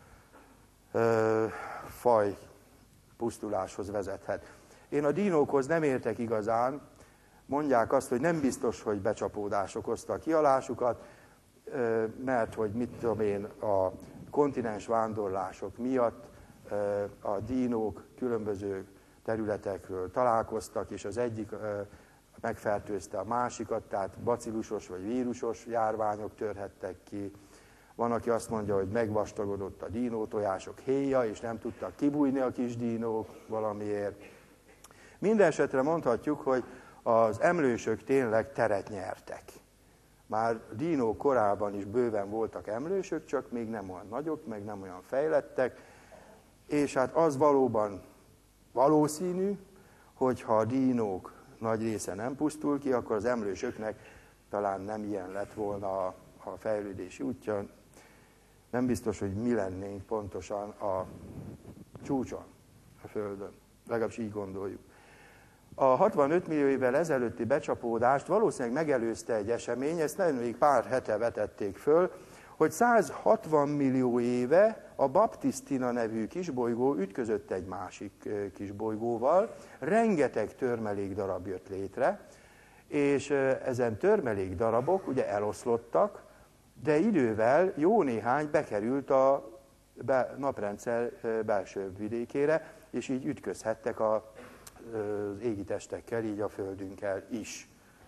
faj pusztuláshoz vezethet. Én a dinókhoz nem értek igazán, mondják azt, hogy nem biztos, hogy becsapódás okozta a kihalásukat, mert hogy mit tudom én, a kontinens vándorlások miatt a dinók különböző területekről találkoztak, és az egyik megfertőzte a másikat, tehát bacillusos vagy vírusos járványok törhettek ki. Van, aki azt mondja, hogy megvastagodott a dinótojások héja, és nem tudtak kibújni a kis dinók valamiért. Mindenesetre mondhatjuk, hogy az emlősök tényleg teret nyertek. Már dinók korában is bőven voltak emlősök, csak még nem olyan nagyok, meg nem olyan fejlettek, és hát az valóban valószínű, hogy ha a dinók nagy része nem pusztul ki, akkor az emlősöknek talán nem ilyen lett volna a fejlődési útja. Nem biztos, hogy mi lennénk pontosan a csúcson, a Földön. Legalábbis így gondoljuk. A 65 millió évvel ezelőtti becsapódást valószínűleg megelőzte egy esemény, ezt még pár hete vetették föl, hogy 160 millió éve a Baptistina nevű kisbolygó ütközött egy másik kisbolygóval, rengeteg törmelékdarab jött létre, és ezen törmelékdarabok ugye eloszlottak, de idővel jó néhány bekerült a naprendszer belső vidékére, és így ütközhettek az égitestekkel, így a Földünkkel is.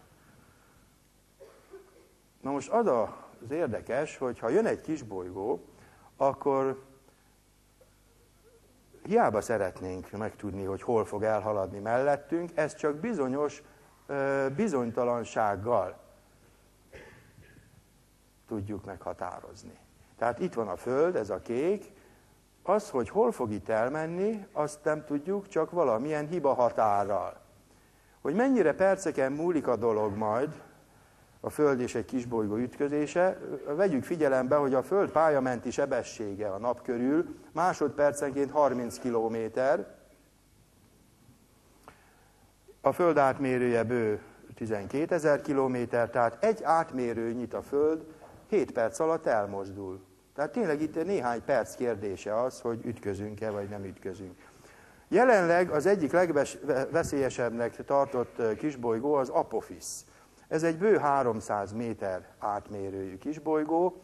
Na most az az érdekes, hogy ha jön egy kisbolygó, akkor hiába szeretnénk megtudni, hogy hol fog elhaladni mellettünk, ez csak bizonyos bizonytalansággal tudjuk meghatározni. Tehát itt van a Föld, ez a kék, az, hogy hol fog itt elmenni, azt nem tudjuk, csak valamilyen hiba határral. Hogy mennyire perceken múlik a dolog majd, a Föld és egy kisbolygó ütközése, vegyük figyelembe, hogy a Föld pályamenti sebessége a nap körül másodpercenként 30 km, a Föld átmérője bő 12 000 km, tehát egy átmérőnyit a Föld 7 perc alatt elmozdul. Tehát tényleg itt néhány perc kérdése az, hogy ütközünk-e, vagy nem ütközünk. Jelenleg az egyik legveszélyesebbnek tartott kisbolygó az Apophis. Ez egy bő 300 méter átmérőjű kisbolygó.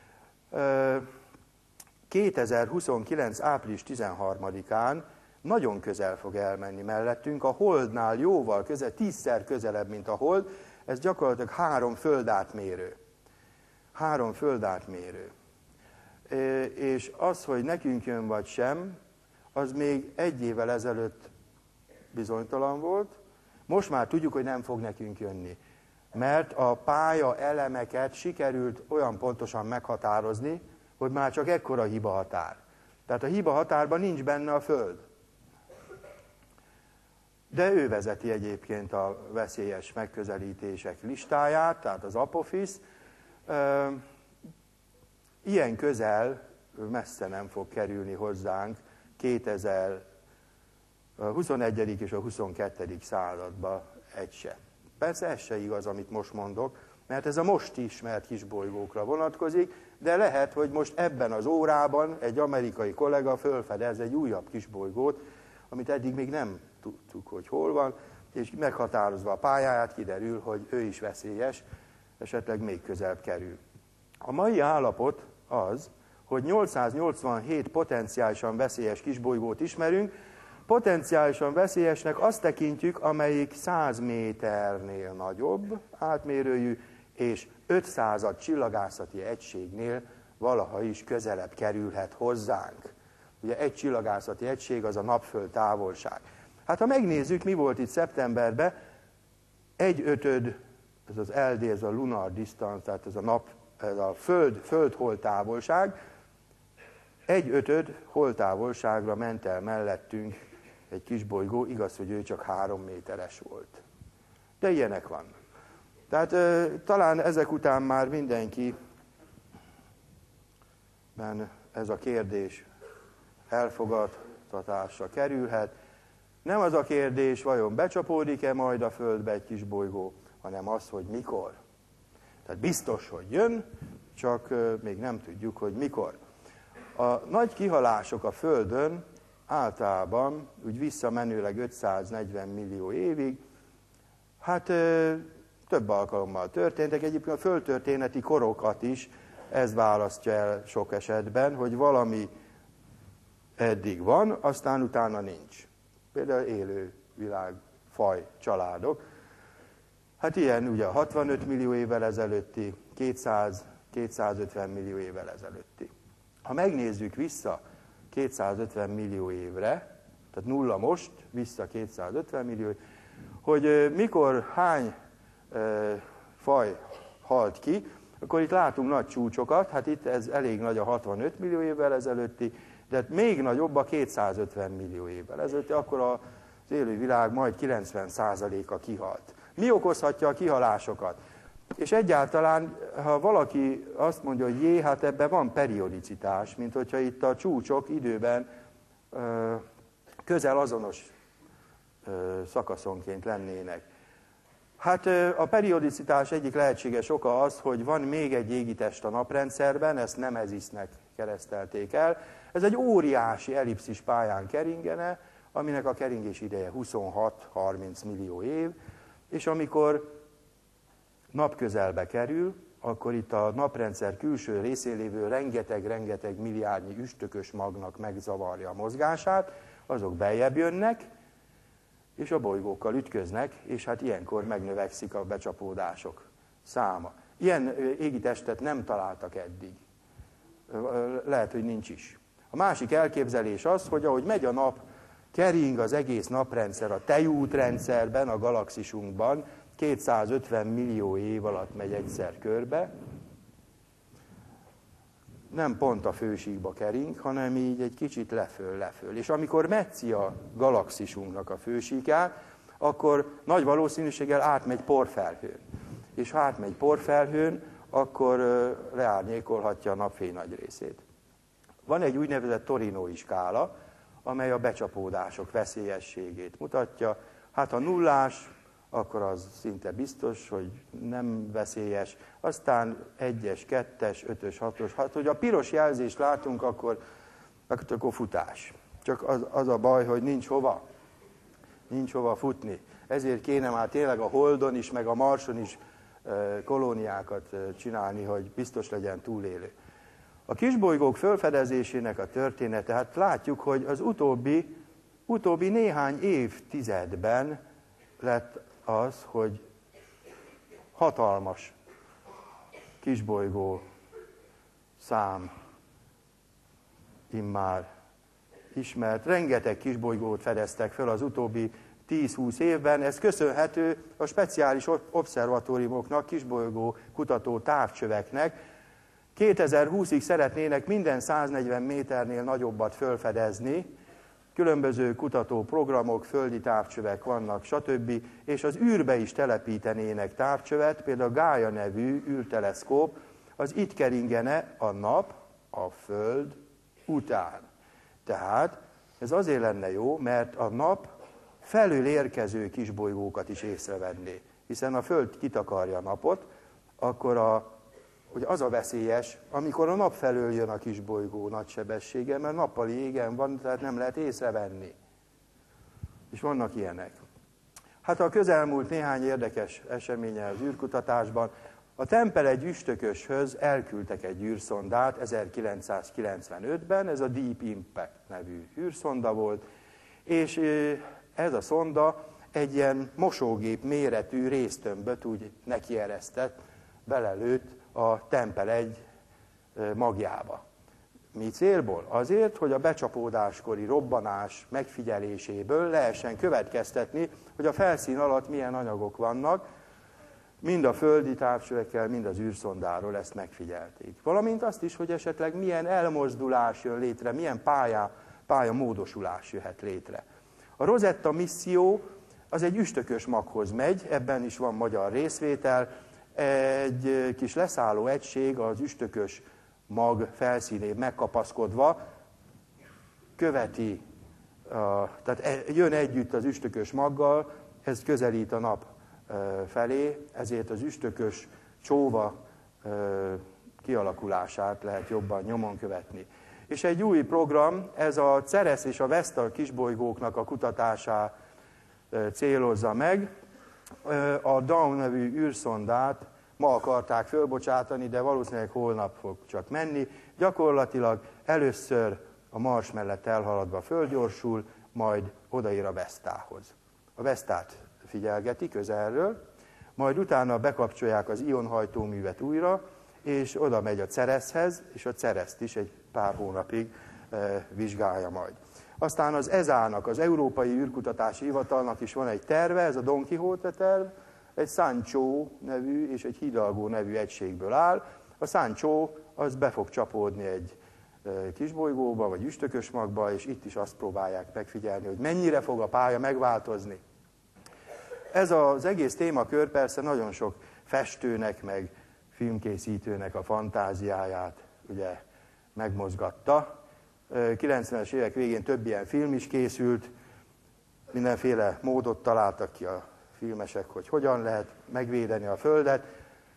2029. április 13-án nagyon közel fog elmenni mellettünk, a Holdnál jóval közel, 10-szer közelebb, mint a Hold. Ez gyakorlatilag 3 földátmérő. 3 földátmérő. És az, hogy nekünk jön vagy sem, az még 1 évvel ezelőtt bizonytalan volt. Most már tudjuk, hogy nem fog nekünk jönni. Mert a pálya elemeket sikerült olyan pontosan meghatározni, hogy már csak ekkora hiba határ. Tehát a hiba határban nincs benne a Föld. De ő vezeti egyébként a veszélyes megközelítések listáját, tehát az Apophis. Ilyen közel messze nem fog kerülni hozzánk 2021. és a 22. században egy se. Persze ez se igaz, amit most mondok, mert ez a most ismert kisbolygókra vonatkozik, de lehet, hogy most ebben az órában egy amerikai kollega fölfedez egy újabb kisbolygót, amit eddig még nem tudtuk, hogy hol van, és meghatározva a pályáját kiderül, hogy ő is veszélyes, esetleg még közelebb kerül. A mai állapot az, hogy 887 potenciálisan veszélyes kisbolygót ismerünk. Potenciálisan veszélyesnek azt tekintjük, amelyik 100 méternél nagyobb átmérőjű, és 500 csillagászati egységnél valaha is közelebb kerülhet hozzánk. Ugye egy csillagászati egység az a napföld távolság. Hát ha megnézzük, mi volt itt szeptemberben, 1/5, ez az LD, ez a lunar distance, tehát ez a föld-hold távolság, 1/5 holdtávolságra ment el mellettünk egy kisbolygó, igaz, hogy ő csak 3 méteres volt. De ilyenek vannak. Tehát talán ezek után már mindenkiben ez a kérdés elfogadtatásra kerülhet. Nem az a kérdés, vajon becsapódik-e majd a Földbe egy kisbolygó, hanem az, hogy mikor. Tehát biztos, hogy jön, csak még nem tudjuk, hogy mikor. A nagy kihalások a Földön általában úgy visszamenőleg 540 millió évig, hát több alkalommal történtek. Egyébként a földtörténeti korokat is ez választja el sok esetben, hogy valami eddig van, aztán utána nincs. Például élő világfaj családok. Hát ilyen ugye 65 millió évvel ezelőtti, 200-250 millió évvel ezelőtti. Ha megnézzük vissza 250 millió évre, tehát nulla most, vissza 250 millió, hogy mikor hány faj halt ki, akkor itt látunk nagy csúcsokat, hát itt ez elég nagy a 65 millió évvel ezelőtti, de még nagyobb a 250 millió évvel ezelőtti, akkor az élővilág majd 90%-a kihalt. Mi okozhatja a kihalásokat? És egyáltalán, ha valaki azt mondja, hogy jé, hát ebben van periodicitás, mint hogyha itt a csúcsok időben közel azonos szakaszonként lennének. Hát a periodicitás egyik lehetséges oka az, hogy van még egy égitest a naprendszerben, ezt Nemezisnek keresztelték el. Ez egy óriási ellipszis pályán keringene, aminek a keringés ideje 26-30 millió év, és amikor napközelbe kerül, akkor itt a naprendszer külső részén lévő rengeteg milliárdnyi üstökös magnak megzavarja a mozgását, azok beljebb jönnek, és a bolygókkal ütköznek, és hát ilyenkor megnövekszik a becsapódások száma. Ilyen égitestet nem találtak eddig. Lehet, hogy nincs is. A másik elképzelés az, hogy ahogy megy a nap, kering az egész naprendszer a tejútrendszerben, a galaxisunkban, 250 millió év alatt megy egyszer körbe, nem pont a fősíkba kering, hanem így egy kicsit leföl. És amikor metszi a galaxisunknak a fősíkát, akkor nagy valószínűséggel átmegy porfelhőn. És ha átmegy porfelhőn, akkor leárnyékolhatja a napfény nagy részét. Van egy úgynevezett torinói skála, amely a becsapódások veszélyességét mutatja. Hát ha nullás, akkor az szinte biztos, hogy nem veszélyes. Aztán 1-es, 2-es, 5-ös, 6-os, hát hogy a piros jelzést látunk, akkor futás. Csak az a baj, hogy nincs hova futni. Ezért kéne már tényleg a Holdon is, meg a Marson is kolóniákat csinálni, hogy biztos legyen túlélő. A kisbolygók felfedezésének a története, hát látjuk, hogy az utóbbi néhány évtizedben lett az, hogy hatalmas kisbolygó szám immár ismert. Rengeteg kisbolygót fedeztek fel az utóbbi 10-20 évben. Ez köszönhető a speciális obszervatóriumoknak, kisbolygó kutató távcsöveknek. 2020-ig szeretnének minden 140 méternél nagyobbat felfedezni, különböző kutatóprogramok, földi távcsövek vannak, stb. És az űrbe is telepítenének távcsövet, például a Gaia nevű űrteleszkóp, az itt keringene a nap, a Föld után. Tehát ez azért lenne jó, mert a nap felül érkező kisbolygókat is észrevenné, hiszen a Föld kitakarja a napot, akkor hogy az a veszélyes, amikor a nap felől jön a kisbolygó nagy sebessége, mert nappali égen van, tehát nem lehet észrevenni. És vannak ilyenek. Hát a közelmúlt néhány érdekes eseménye az űrkutatásban. A Tempel egy üstököshöz elküldtek egy űrszondát 1995-ben, ez a Deep Impact nevű űrszonda volt, és ez a szonda egy ilyen mosógép méretű résztömböt úgy nekieresztett, belelőtt a Tempel egy magjába. Mi célból? Azért, hogy a becsapódáskori robbanás megfigyeléséből lehessen következtetni, hogy a felszín alatt milyen anyagok vannak, mind a földi távcsövekkel, mind az űrszondáról ezt megfigyelték. Valamint azt is, hogy esetleg milyen elmozdulás jön létre, milyen pályamódosulás jöhet létre. A Rosetta misszió az egy üstökös maghoz megy, ebben is van magyar részvétel, egy kis leszálló egység az üstökös mag felszínén megkapaszkodva követi, tehát jön együtt az üstökös maggal, ez közelít a nap felé, ezért az üstökös csóva kialakulását lehet jobban nyomon követni. És egy új program, ez a Ceres és a Vesta kisbolygóknak a kutatását célozza meg. A Dawn nevű űrszondát ma akarták fölbocsátani, de valószínűleg holnap fog csak menni. Gyakorlatilag először a Mars mellett elhaladva földgyorsul, majd odaér a Vestához. A Vestát figyelgeti közelről, majd utána bekapcsolják az ionhajtóművet újra, és oda megy a Cereshez, és a Cereszt is egy pár hónapig vizsgálja majd. Aztán az ESA-nak, az Európai űrkutatási Hivatalnak is van egy terve, ez a Don Quixote terv, egy Sancho nevű és egy Hidalgo nevű egységből áll. A Sancho az be fog csapódni egy kisbolygóba, vagy üstökös magba, és itt is azt próbálják megfigyelni, hogy mennyire fog a pálya megváltozni. Ez az egész témakör persze nagyon sok festőnek, meg filmkészítőnek a fantáziáját ugye megmozgatta. 90-es évek végén több ilyen film is készült, mindenféle módot találtak ki a filmesek, hogy hogyan lehet megvédeni a Földet.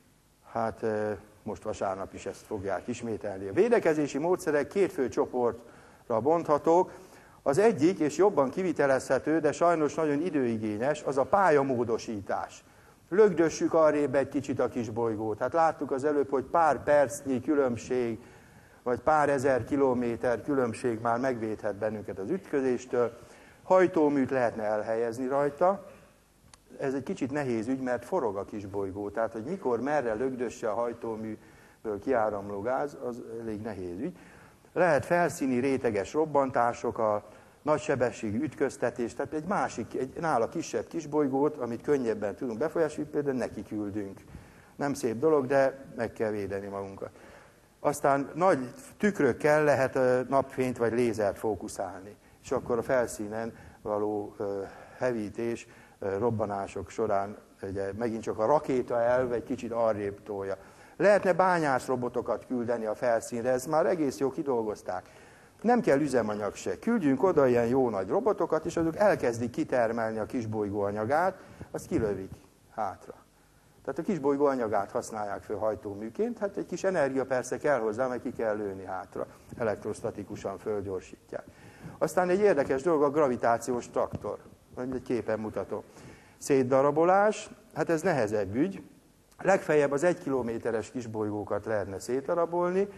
Hát most vasárnap is ezt fogják ismételni. A védekezési módszerek két fő csoportra bonthatók. Az egyik, és jobban kivitelezhető, de sajnos nagyon időigényes, az a pályamódosítás. Lögdössük arrébb egy kicsit a kisbolygót. Hát láttuk az előbb, hogy pár percnyi különbség, vagy pár ezer kilométer különbség már megvédhet bennünket az ütközéstől. Hajtóműt lehetne elhelyezni rajta. Ez egy kicsit nehéz ügy, mert forog a kisbolygó. Tehát, hogy mikor, merre lögdösse a hajtóműből kiáramló gáz, az elég nehéz ügy. Lehet felszíni réteges robbantások, a nagysebességű ütköztetés, tehát egy nála kisebb kisbolygót, amit könnyebben tudunk befolyásolni, például neki küldünk. Nem szép dolog, de meg kell védeni magunkat. Aztán nagy tükrökkel lehet napfényt vagy lézert fókuszálni, és akkor a felszínen való hevítés, robbanások során ugye, megint csak a rakéta elv egy kicsit arrébb tolja. Lehetne bányászrobotokat küldeni a felszínre, ezt már egész jó kidolgozták. Nem kell üzemanyag se. Küldjünk oda ilyen jó nagy robotokat, és azok elkezdik kitermelni a kisbolygó anyagát, azt kilövik hátra. Tehát a kisbolygó anyagát használják föl hajtóműként, hát egy kis energia persze kell hozzá, mert ki kell lőni hátra. Elektrostatikusan fölgyorsítják. Aztán egy érdekes dolog a gravitációs traktor, vagy egy képen mutatom. Szétdarabolás, hát ez nehezebb ügy. Legfeljebb az 1 kilométeres kisbolygókat lehetne szétdarabolni,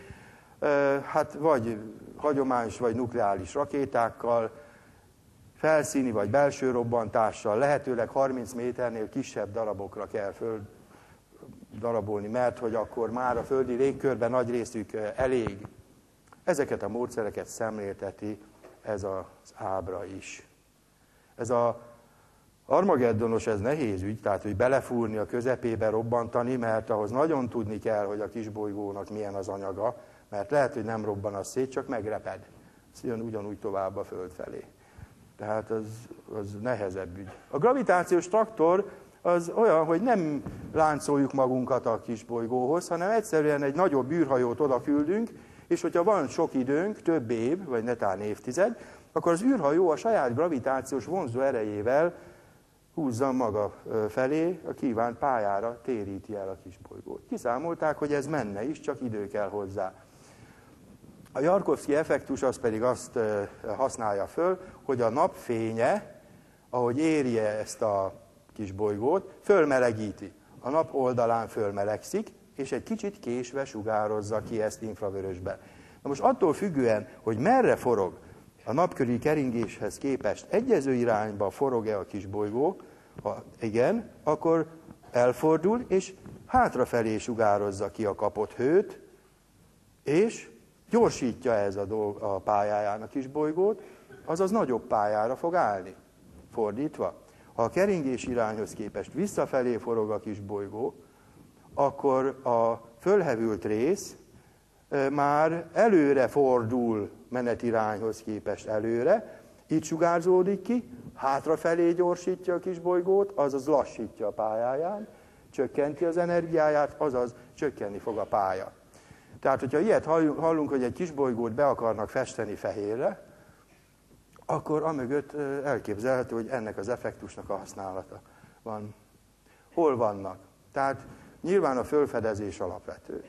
hát vagy hagyományos, vagy nukleáris rakétákkal, felszíni vagy belső robbantással, lehetőleg 30 méternél kisebb darabokra kell földarabolni, mert hogy akkor már a földi légkörben nagy részük elég. Ezeket a módszereket szemlélteti ez az ábra is. Ez a Armageddonos, ez nehéz ügy, tehát hogy belefúrni a közepébe, robbantani, mert ahhoz nagyon tudni kell, hogy a kisbolygónak milyen az anyaga, mert lehet, hogy nem robban az szét, csak megreped. Ez jön ugyanúgy tovább a Föld felé. Tehát az nehezebb ügy. A gravitációs traktor az olyan, hogy nem láncoljuk magunkat a kisbolygóhoz, hanem egyszerűen egy nagyobb űrhajót oda küldünk, és hogyha van sok időnk, több év, vagy netán évtized, akkor az űrhajó a saját gravitációs vonzó erejével húzza maga felé, a kívánt pályára téríti el a kisbolygót. Kiszámolták, hogy ez menne is, csak idő kell hozzá. A Jarkovszky effektus az pedig azt használja föl, hogy a napfénye, ahogy éri ezt a kisbolygót, fölmelegíti. A nap oldalán fölmelegszik, és egy kicsit késve sugározza ki ezt infravörösbe. Na most attól függően, hogy merre forog, a napkörüli keringéshez képest egyező irányba forog-e a kisbolygó, ha igen, akkor elfordul, és hátrafelé sugározza ki a kapott hőt, és gyorsítja ez a pályáján a kisbolygót, azaz nagyobb pályára fog állni. Fordítva, ha a keringés irányhoz képest visszafelé forog a kisbolygó, akkor a fölhevült rész már előre fordul menetirányhoz képest előre, itt sugárzódik ki, hátrafelé gyorsítja a kisbolygót, azaz lassítja a pályáján, csökkenti az energiáját, azaz csökkenni fog a pálya. Tehát, hogyha ilyet hallunk, hogy egy kisbolygót be akarnak festeni fehérre, akkor amögött elképzelhető, hogy ennek az effektusnak a használata van. Hol vannak? Tehát nyilván a fölfedezés alapvető.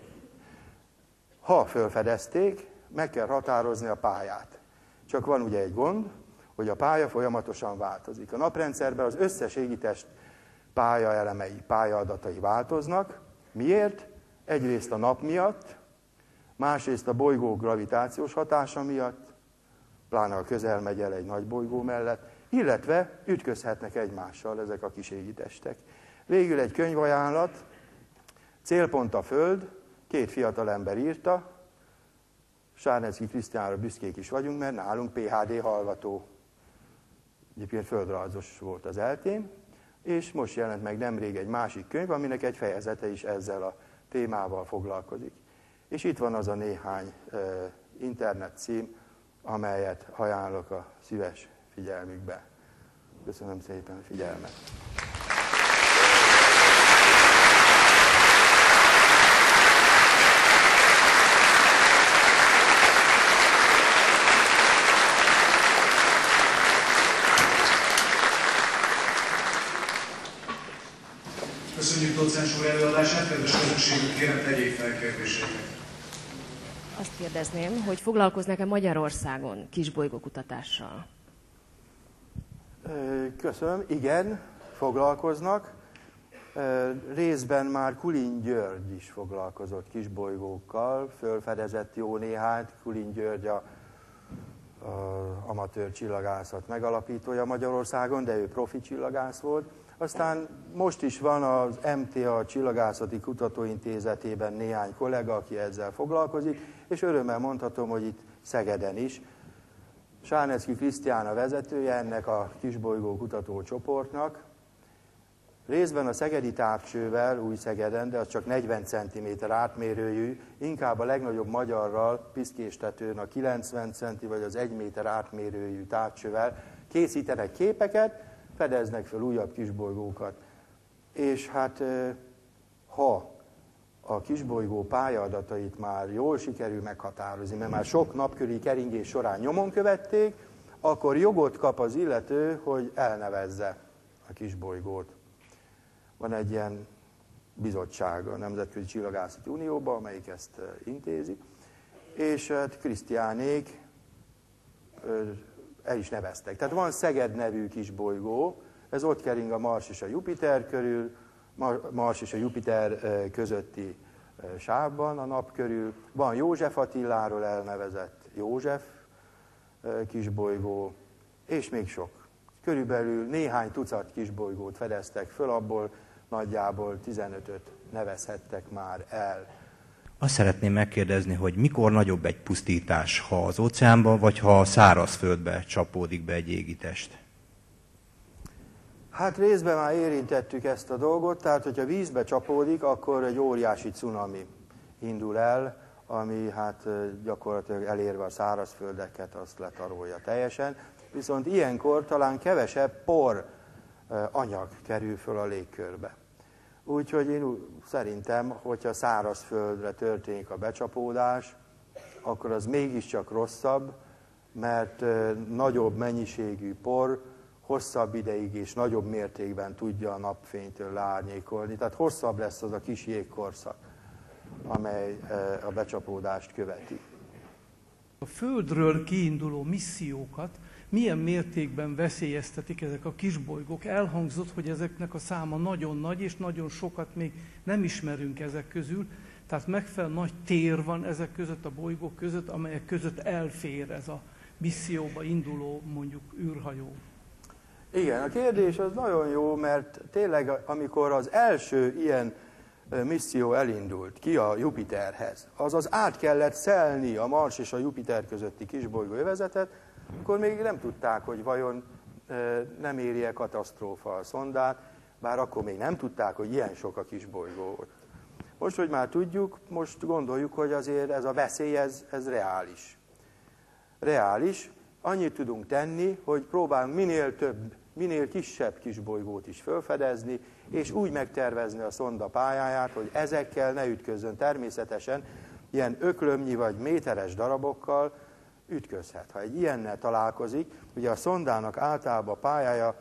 Ha fölfedezték, meg kell határozni a pályát. Csak van ugye egy gond, hogy a pálya folyamatosan változik. A naprendszerben az összes égitest pályaelemei, pályaadatai változnak. Miért? Egyrészt a nap miatt, másrészt a bolygó gravitációs hatása miatt, pláne a közel megy el egy nagy bolygó mellett, illetve ütközhetnek egymással ezek a kis égitestek. Végül egy könyvajánlat, Célpont a Föld, 2 fiatalember írta, Sárneczky Krisztiánra büszkék is vagyunk, mert nálunk PhD hallgató, egyébként földrajzos volt az eltén, és most jelent meg nemrég egy másik könyv, aminek egy fejezete is ezzel a témával foglalkozik. És itt van az a néhány internet cím, amelyet ajánlok a szíves figyelmükbe. Köszönöm szépen a figyelmet! Köszönjük docens úr előadását, kedves közönségünk, kérem tegyék fel kérdéseket. Azt kérdezném, hogy foglalkoznak-e Magyarországon kisbolygókutatással? Köszönöm, igen, foglalkoznak. Részben már Kulin György is foglalkozott kisbolygókkal, fölfedezett jó néhányt. Kulin György az amatőr csillagászat megalapítója Magyarországon, de ő profi csillagász volt. Aztán most is van az MTA Csillagászati Kutatóintézetében néhány kollega, aki ezzel foglalkozik, és örömmel mondhatom, hogy itt Szegeden is. Sárneczky Krisztián a vezetője ennek a kisbolygó kutatócsoportnak. Részben a szegedi távcsővel, Új-Szegeden, de az csak 40 cm átmérőjű, inkább a legnagyobb magyarral, Piszkéstetőn a 90 cm vagy az 1 méter átmérőjű távcsővel készítenek képeket, fedeznek fel újabb kisbolygókat. És hát ha a kisbolygó pályaadatait már jól sikerül meghatározni, mert már sok napköri keringés során nyomon követték, akkor jogot kap az illető, hogy elnevezze a kisbolygót. Van egy ilyen bizottság a Nemzetközi Csillagászati Unióban, amelyik ezt intézi, és hát Krisztiánék el is neveztek. Tehát van Szeged nevű kisbolygó, ez ott kering a Mars és a Jupiter körül, Mars és a Jupiter közötti sávban a nap körül. Van József Attiláról elnevezett József kisbolygó, és még sok. Körülbelül néhány tucat kisbolygót fedeztek föl, abból nagyjából 15-öt nevezhettek már el. Azt szeretném megkérdezni, hogy mikor nagyobb egy pusztítás, ha az óceánban, vagy ha a szárazföldbe csapódik be egy égitest? Hát részben már érintettük ezt a dolgot, tehát hogyha vízbe csapódik, akkor egy óriási cunami indul el, ami hát gyakorlatilag elérve a szárazföldeket, azt letarolja teljesen. Viszont ilyenkor talán kevesebb por anyag kerül föl a légkörbe. Úgyhogy én szerintem, hogyha szárazföldre történik a becsapódás, akkor az mégiscsak rosszabb, mert nagyobb mennyiségű por hosszabb ideig és nagyobb mértékben tudja a napfénytől leárnyékolni. Tehát hosszabb lesz az a kis jégkorszak, amely a becsapódást követi. A Földről kiinduló missziókat milyen mértékben veszélyeztetik ezek a kisbolygók? Elhangzott, hogy ezeknek a száma nagyon nagy, és nagyon sokat még nem ismerünk ezek közül. Tehát megfelelő nagy tér van ezek között a bolygók között, amelyek között elfér ez a misszióba induló mondjuk űrhajó. Igen, a kérdés az nagyon jó, mert tényleg amikor az első ilyen misszió elindult ki a Jupiterhez, azaz át kellett szelni a Mars és a Jupiter közötti kisbolygó övezetet, akkor még nem tudták, hogy vajon nem éri-e katasztrófa a szondát, bár akkor még nem tudták, hogy ilyen sok a kisbolygó ott. Most, hogy már tudjuk, most gondoljuk, hogy azért ez a veszély, ez reális. Reális, annyit tudunk tenni, hogy próbálunk minél több, minél kisebb kisbolygót is felfedezni, és úgy megtervezni a szonda pályáját, hogy ezekkel ne ütközzön. Természetesen ilyen öklömnyi vagy méteres darabokkal ütközhet. Ha egy ilyennel találkozik, ugye a szondának általában a pályája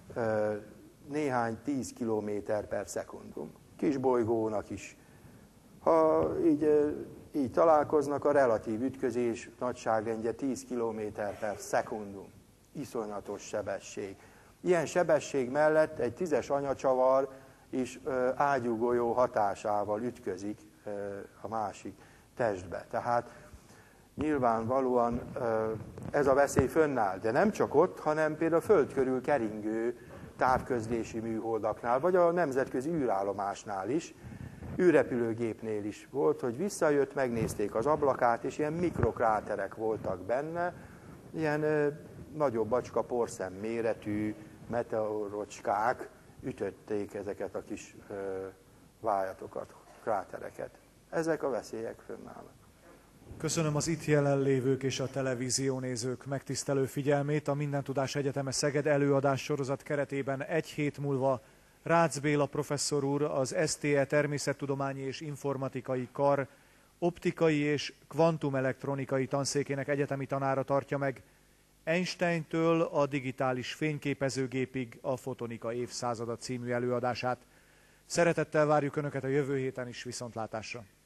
néhány 10 km/s. Kisbolygónak is. Ha így találkoznak, a relatív ütközés nagyságrendje 10 km/s. Iszonyatos sebesség. Ilyen sebesség mellett egy 10-es anyacsavar is ágyúgolyó hatásával ütközik a másik testbe. Tehát nyilvánvalóan ez a veszély fönnáll, de nem csak ott, hanem például a Föld körül keringő távközlési műholdaknál, vagy a nemzetközi űrállomásnál is, űrrepülőgépnél is volt, hogy visszajött, megnézték az ablakát, és ilyen mikrokráterek voltak benne, ilyen nagyobb bacska porszem méretű meteorocskák ütötték ezeket a kis vájatokat, krátereket. Ezek a veszélyek fönnállnak. Köszönöm az itt jelenlévők és a televíziónézők megtisztelő figyelmét. A Mindentudás Egyeteme Szeged előadás sorozat keretében egy hét múlva Rácz Béla professzor úr, az STE Természettudományi és Informatikai Kar optikai és kvantumelektronikai tanszékének egyetemi tanára tartja meg Einsteintől a digitális fényképezőgépig a Fotonika évszázada című előadását. Szeretettel várjuk Önöket a jövő héten is, viszontlátásra!